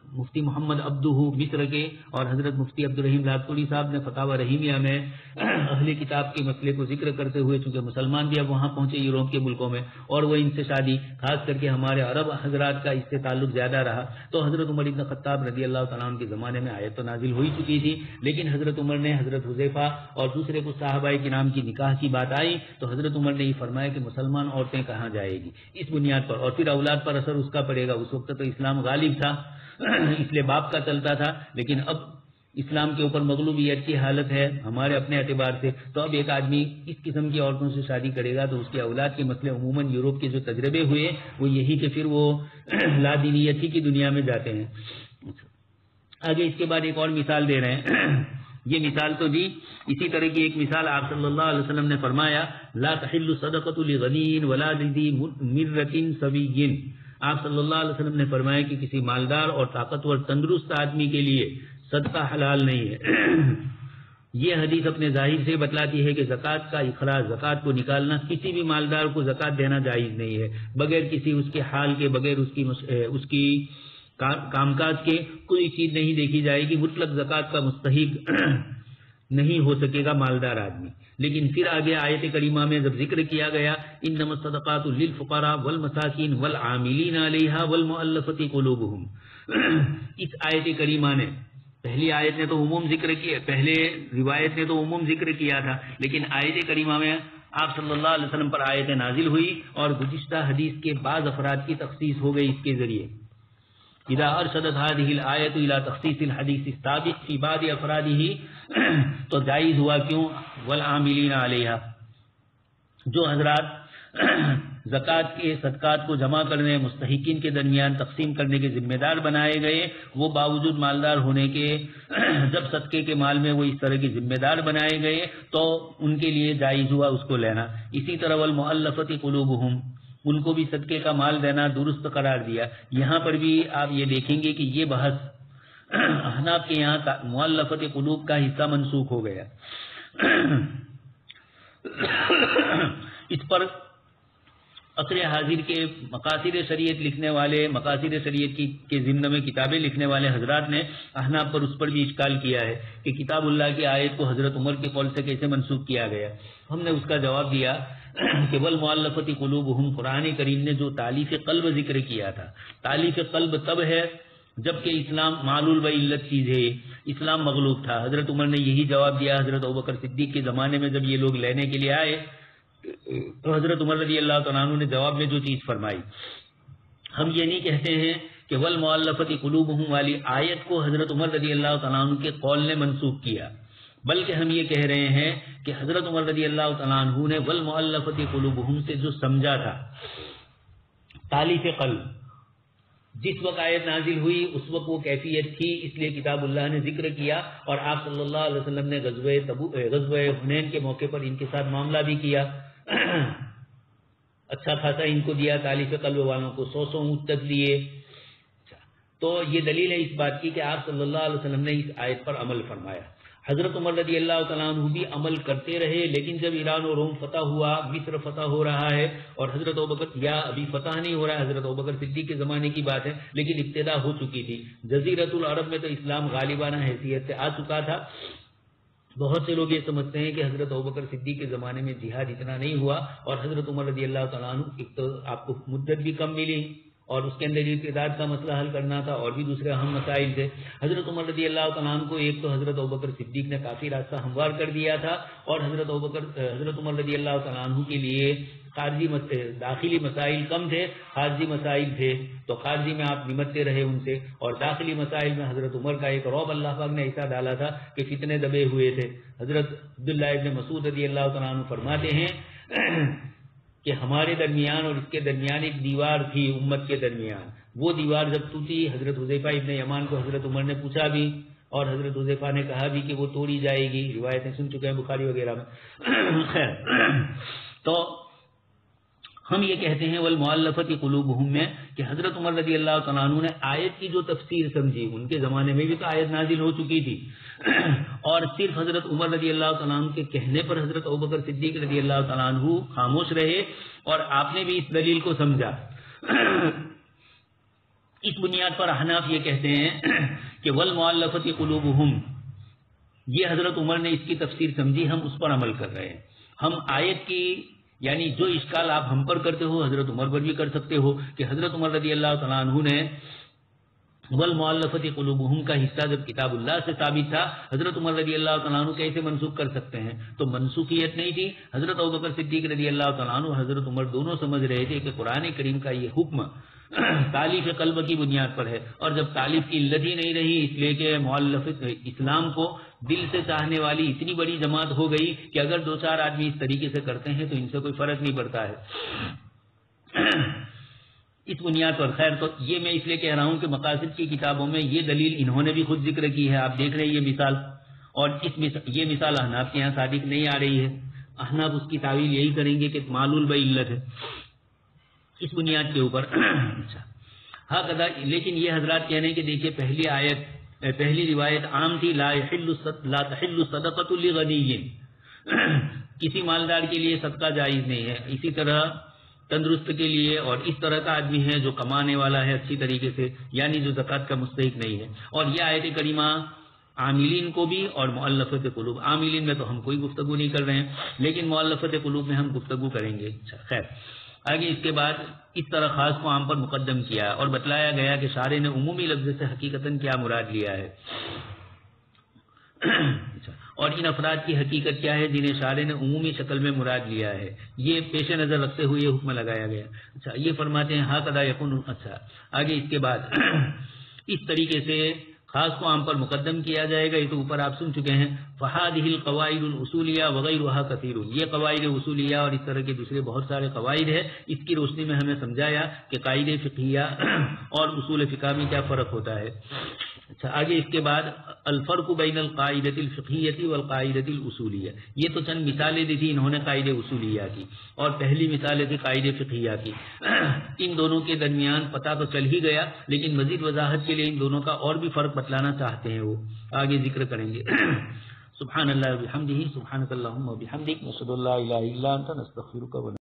مفتی محمد عبدہ مصر کے اور حضرت مفتی عبدالرحیم لاکھوڑی صاحب نے فتاوی رحیمیہ میں اہل کتاب کے مسئلے کو ذکر کرتے ہوئے، چونکہ مسلمان بھی اب وہاں پہنچے یورپ کے ملکوں میں، اور وہ ان سے شادی خاص کر کے ہمارے عرب حضرات کا اس سے تعلق زیادہ رہا، تو حضرت عمر بن خطاب رضی اللہ تعالیٰ عنہ کے زمانے میں آیت تو نازل ہوئی چکی تھی، لیکن حضرت عمر نے حضرت حذیفہ اور دوسرے کچھ صحابہ کرام کی نکاح کی بات آئی تو حضرت عمر نے یہ فرمایا کہ مسلمان عورتیں کہاں جائے گی، اس بنیاد پر، اور پھر اولاد پر اثر اس کا پڑے گا۔ اس وقت تو اسلام غالب تھا اس لیے باپ کا چلتا تھا، لیکن اب اسلام کے اوپر مغلوبیت کی حالت ہے ہمارے اپنے اعتبار سے، تو اب ایک آدمی اس قسم کی عورتوں سے شادی کرے گا تو اس کے اولاد کے مسئلے عموماً یورپ کے جو تجربے ہوئے وہ یہی کہ پھر وہ لادینیتی کی دنیا میں جاتے ہیں۔ آگے اس کے بعد ایک اور مثال دے رہے ہیں، یہ مثال تو دی، اسی طرح کی ایک مثال آپ صلی اللہ علیہ وسلم نے فرمایا لا تحل صدقۃ لغنی ولا ذی مرۃ سوی۔ آپ صلی اللہ علیہ وسلم نے فرمایا کہ کسی مالدار اور طاقتور تندرست آدمی کے لیے صدقہ حلال نہیں ہے۔ یہ حدیث اپنے ظاہر سے بتلاتی ہے کہ زکوٰۃ کا اخراج، زکوٰۃ کو نکالنا، کسی بھی مالدار کو زکوٰۃ دینا جائز نہیں ہے، بغیر کسی اس کے حال کے، بغیر اس کی اس کی کام کاج کے کوئی چیز نہیں دیکھی جائے گی، مطلق زکوٰۃ کا مستحق نہیں ہو سکے گا مالدار آدمی۔ لیکن پھر آگے آیت کریمہ میں جب ذکر کیا گیا انما الصدقات للفقراء والمساکین والعاملین علیہا والمؤلفۃ قلوبہم، اس آیت کریمہ نے، پہلی آیت نے تو عموم ذکر کیا، پہلے روایت نے تو عموم ذکر کیا تھا، لیکن آیت کریمہ میں آپ صلی اللہ علیہ وسلم پر آیت نازل ہوئی اور گزشتہ حدیث کے بعض افراد کی تخصیص ہو گئی اس کے ذریعے۔ اذا ارشدت هذه الآیت الى تخصیص الحدیث السابق فی بعض افرادہ، تو جائز ہوا کیوں؟ والعاملین علیہا، جو حضرات زکوٰۃ کے صدقات کو جمع کرنے، مستحقین کے درمیان تقسیم کرنے کے ذمہ دار بنائے گئے، وہ باوجود مالدار ہونے کے جب صدقے کے مال میں وہ اس طرح کے ذمہ دار بنائے گئے تو ان کے لیے جائز ہوا اس کو لینا۔ اسی طرح والمؤلفۃ قلوبہم، ان کو بھی صدقے کا مال دینا درست قرار دیا۔ یہاں پر بھی آپ یہ دیکھیں گے کہ یہ بحث احناف کے یہاں مؤلفۃ قلوب کا حصہ منسوخ ہو گیا۔ اس پر عصر حاضر کے مقاصد شریعت لکھنے والے، مقاصد شریعت کی کے ضمن میں کتابیں لکھنے والے حضرات نے احناف پر اس پر بھی اشکال کیا ہے کہ کتاب اللہ کی آیت کو حضرت عمر کے قول سے کیسے منسوخ کیا گیا۔ ہم نے اس کا جواب دیا کہ والمؤلفۃ قلوبہم، قرآن کریم نے جو تالیف قلب ذکر کیا تھا، تالیف قلب تب ہے جبکہ اسلام معلول و علت چیز ہے، اسلام مغلوب تھا۔ حضرت عمر نے یہی جواب دیا حضرت ابوبکر صدیق کے زمانے میں جب یہ لوگ لینے کے لیے آئے تو حضرت عمر رضی اللہ تعالیٰ عنہ نے جواب میں جو چیز فرمائی۔ ہم یہ نہیں کہتے ہیں کہ والمؤلفۃ قلوبہم والی آیت کو حضرت عمر رضی اللہ تعالیٰ عنہ کے قول نے منسوخ کیا، بلکہ ہم یہ کہہ رہے ہیں کہ حضرت عمر رضی اللہ تعالیٰ عنہ نے والمؤلفۃ قلوبہم سے جو سمجھا تھا تالیف قلب، جس وقت آیت نازل ہوئی اس وقت وہ کیفیت تھی، اس لیے کتاب اللہ نے ذکر کیا، اور آپ صلی اللہ علیہ وسلم نے غزوہ تبوک، غزوہ حنین کے موقع پر ان کے ساتھ معاملہ بھی کیا، اچھا خاصا ان کو دیا، تالیف قلب والوں کو سو سو اونٹ تک دیے۔ تو یہ دلیل ہے اس بات کی کہ آپ صلی اللہ علیہ وسلم نے اس آیت پر عمل فرمایا۔ حضرت عمر رضی اللہ تعالیٰ عنہ بھی عمل کرتے رہے، لیکن جب ایران و روم فتح ہوا، مصر فتح ہو رہا ہے، اور حضرت ابوبکر، یا ابھی فتح نہیں ہو رہا ہے، حضرت ابوبکر صدیق کے زمانے کی بات ہے، لیکن ابتدا ہو چکی تھی، جزیرۃ العرب میں تو اسلام غالبانہ حیثیت سے آ چکا تھا۔ بہت سے لوگ یہ سمجھتے ہیں کہ حضرت ابوبکر صدیق کے زمانے میں جہاد اتنا نہیں ہوا، اور حضرت عمر رضی اللہ تعالیٰ عنہ ایک تو آپ کو مدت بھی کم ملی اور اس کے اندر ارتداد کا مسئلہ حل کرنا تھا، اور بھی دوسرے اہم مسائل تھے۔ حضرت عمر رضی اللہ تعالیٰ عنہ کو ایک تو حضرت ابوبکر صدیق نے کافی راستہ ہموار کر دیا تھا، اور حضرت ابوبکر حضرت عمر رضی اللہ تعالیٰ عنہ کے لیے خارجی داخلی مسائل کم تھے، خارجی مسائل تھے، تو خارجی میں آپ نمٹتے رہے ان سے، اور داخلی مسائل میں حضرت عمر کا ایک رعب اللہ پاک نے ایسا ڈالا تھا کہ فتنے دبے ہوئے تھے۔ حضرت عبداللہ ابن مسعود رضی اللہ تعالیٰ عنہ فرماتے ہیں کہ ہمارے درمیان اور اس کے درمیان ایک دیوار تھی امت کے درمیان، وہ دیوار جب ٹوٹی، حضرت حذیفہ ابن یمان کو حضرت عمر نے پوچھا بھی، اور حضرت حذیفہ نے کہا بھی کہ وہ توڑی جائے گی، روایتیں سن چکے ہیں بخاری وغیرہ میں۔ خیر، تو ہم یہ کہتے ہیں والمؤلفۃ قلوبہم میں کہ حضرت عمر رضی اللہ تعالیٰ عنہ نے آیت کی جو تفسیر سمجھی، ان کے زمانے میں بھی تو آیت نازل ہو چکی تھی، اور صرف حضرت عمر رضی اللہ تعالیٰ عنہ کے کہنے پر حضرت ابوبکر صدیق رضی اللہ تعالیٰ عنہ خاموش رہے، اور آپ نے بھی اس دلیل کو سمجھا۔ اس بنیاد پر احناف یہ کہتے ہیں کہ والمؤلفۃ قلوبہم، یہ حضرت عمر نے اس کی تفسیر سمجھی، ہم اس پر عمل کر رہے ہیں. ہم آیت کی یعنی جو اشکال آپ ہم پر کرتے ہو حضرت عمر پر بھی کر سکتے ہو کہ حضرت عمر رضی اللہ تعالیٰ عنہ نے والمؤلفۃ قلوبہم کا حصہ جب کتاب اللہ سے ثابت تھا، حضرت عمر رضی اللہ تعالیٰ عنہ کیسے منسوخ کر سکتے ہیں؟ تو منسوخیت نہیں تھی. حضرت ابوبکر صدیق رضی اللہ تعالیٰ عنہ حضرت عمر دونوں سمجھ رہے تھے کہ قرآن کریم کا یہ حکم تالیف قلب کی بنیاد پر ہے، اور جب تالیف کی علت ہی نہیں رہی اس لیے کہ مؤلف اسلام کو دل سے چاہنے والی اتنی بڑی جماعت ہو گئی کہ اگر دو چار آدمی اس طریقے سے کرتے ہیں تو ان سے کوئی فرق نہیں پڑتا ہے. اس بنیاد پر خیر تو یہ میں اس لیے کہہ رہا ہوں کہ مقاصد کی کتابوں میں یہ دلیل انہوں نے بھی خود ذکر کی ہے. آپ دیکھ رہے ہیں یہ مثال، اور اس مثال یہ مثال احناف کے یہاں صادق نہیں آ رہی ہے. احناف اس کی تعویل یہی کریں گے کہ معلول بعلت ہے اس بنیاد کے اوپر. اچھا ہاں کدا، لیکن یہ حضرات کہنے کہ دیکھیے پہلی آیت پہلی روایت عام تھی، لا يحل لا تحل صدقۃ لغنی، کسی مالدار کے لیے صدقہ جائز نہیں ہے. اسی طرح تندرست کے لیے اور اس طرح کا آدمی ہے جو کمانے والا ہے اچھی طریقے سے، یعنی جو زکوٰۃ کا مستحق نہیں ہے. اور یہ آیت کریمہ عاملین کو بھی اور مؤلفۃ قلوب، عاملین میں تو ہم کوئی گفتگو نہیں کر رہے ہیں لیکن مؤلفۃ قلوب میں ہم گفتگو کریں گے. اچھا خیر آگے اس کے بعد اس طرح خاص کو عام پر مقدم کیا اور بتلایا گیا کہ شارع نے عمومی لفظ سے حقیقتاً کیا مراد لیا ہے اور ان افراد کی حقیقت کیا ہے جنہیں شارع نے عمومی شکل میں مراد لیا ہے، یہ پیش نظر رکھتے ہوئے یہ حکم لگایا گیا. اچھا یہ فرماتے ہیں ہاں قضا یکون. اچھا آگے اس کے بعد اس طریقے سے خاص کو عام پر مقدم کیا جائے گا. یہ تو اوپر آپ سن چکے ہیں. فہذہ القواعد الاصولیہ وغیرها کثیر، یہ قواعد اصولیہ اور اس طرح کے دوسرے بہت سارے قواعد ہیں. اس کی روشنی میں ہمیں سمجھایا کہ قاعدے فقہیہ اور اصول فقہ میں کیا فرق ہوتا ہے. اچھا آگے اس کے بعد الفرق بین القاعدۃ الفقہیۃ والقاعدۃ الاصولیہ، یہ تو چند مثالیں دی تھی انہوں نے قاعدے اصولیہ کی اور پہلی مثالیں تھی قاعدے فقہیہ کی. ان دونوں کے درمیان پتہ تو چل ہی گیا لیکن مزید وضاحت کے لیے ان دونوں کا اور بھی فرق بتلانا چاہتے ہیں، وہ آگے ذکر کریں گے. سبحان اللہ وبحمدہ، سبحانک اللہم وبحمدک، نشہد ان لا الہ الا انت، نستغفرک.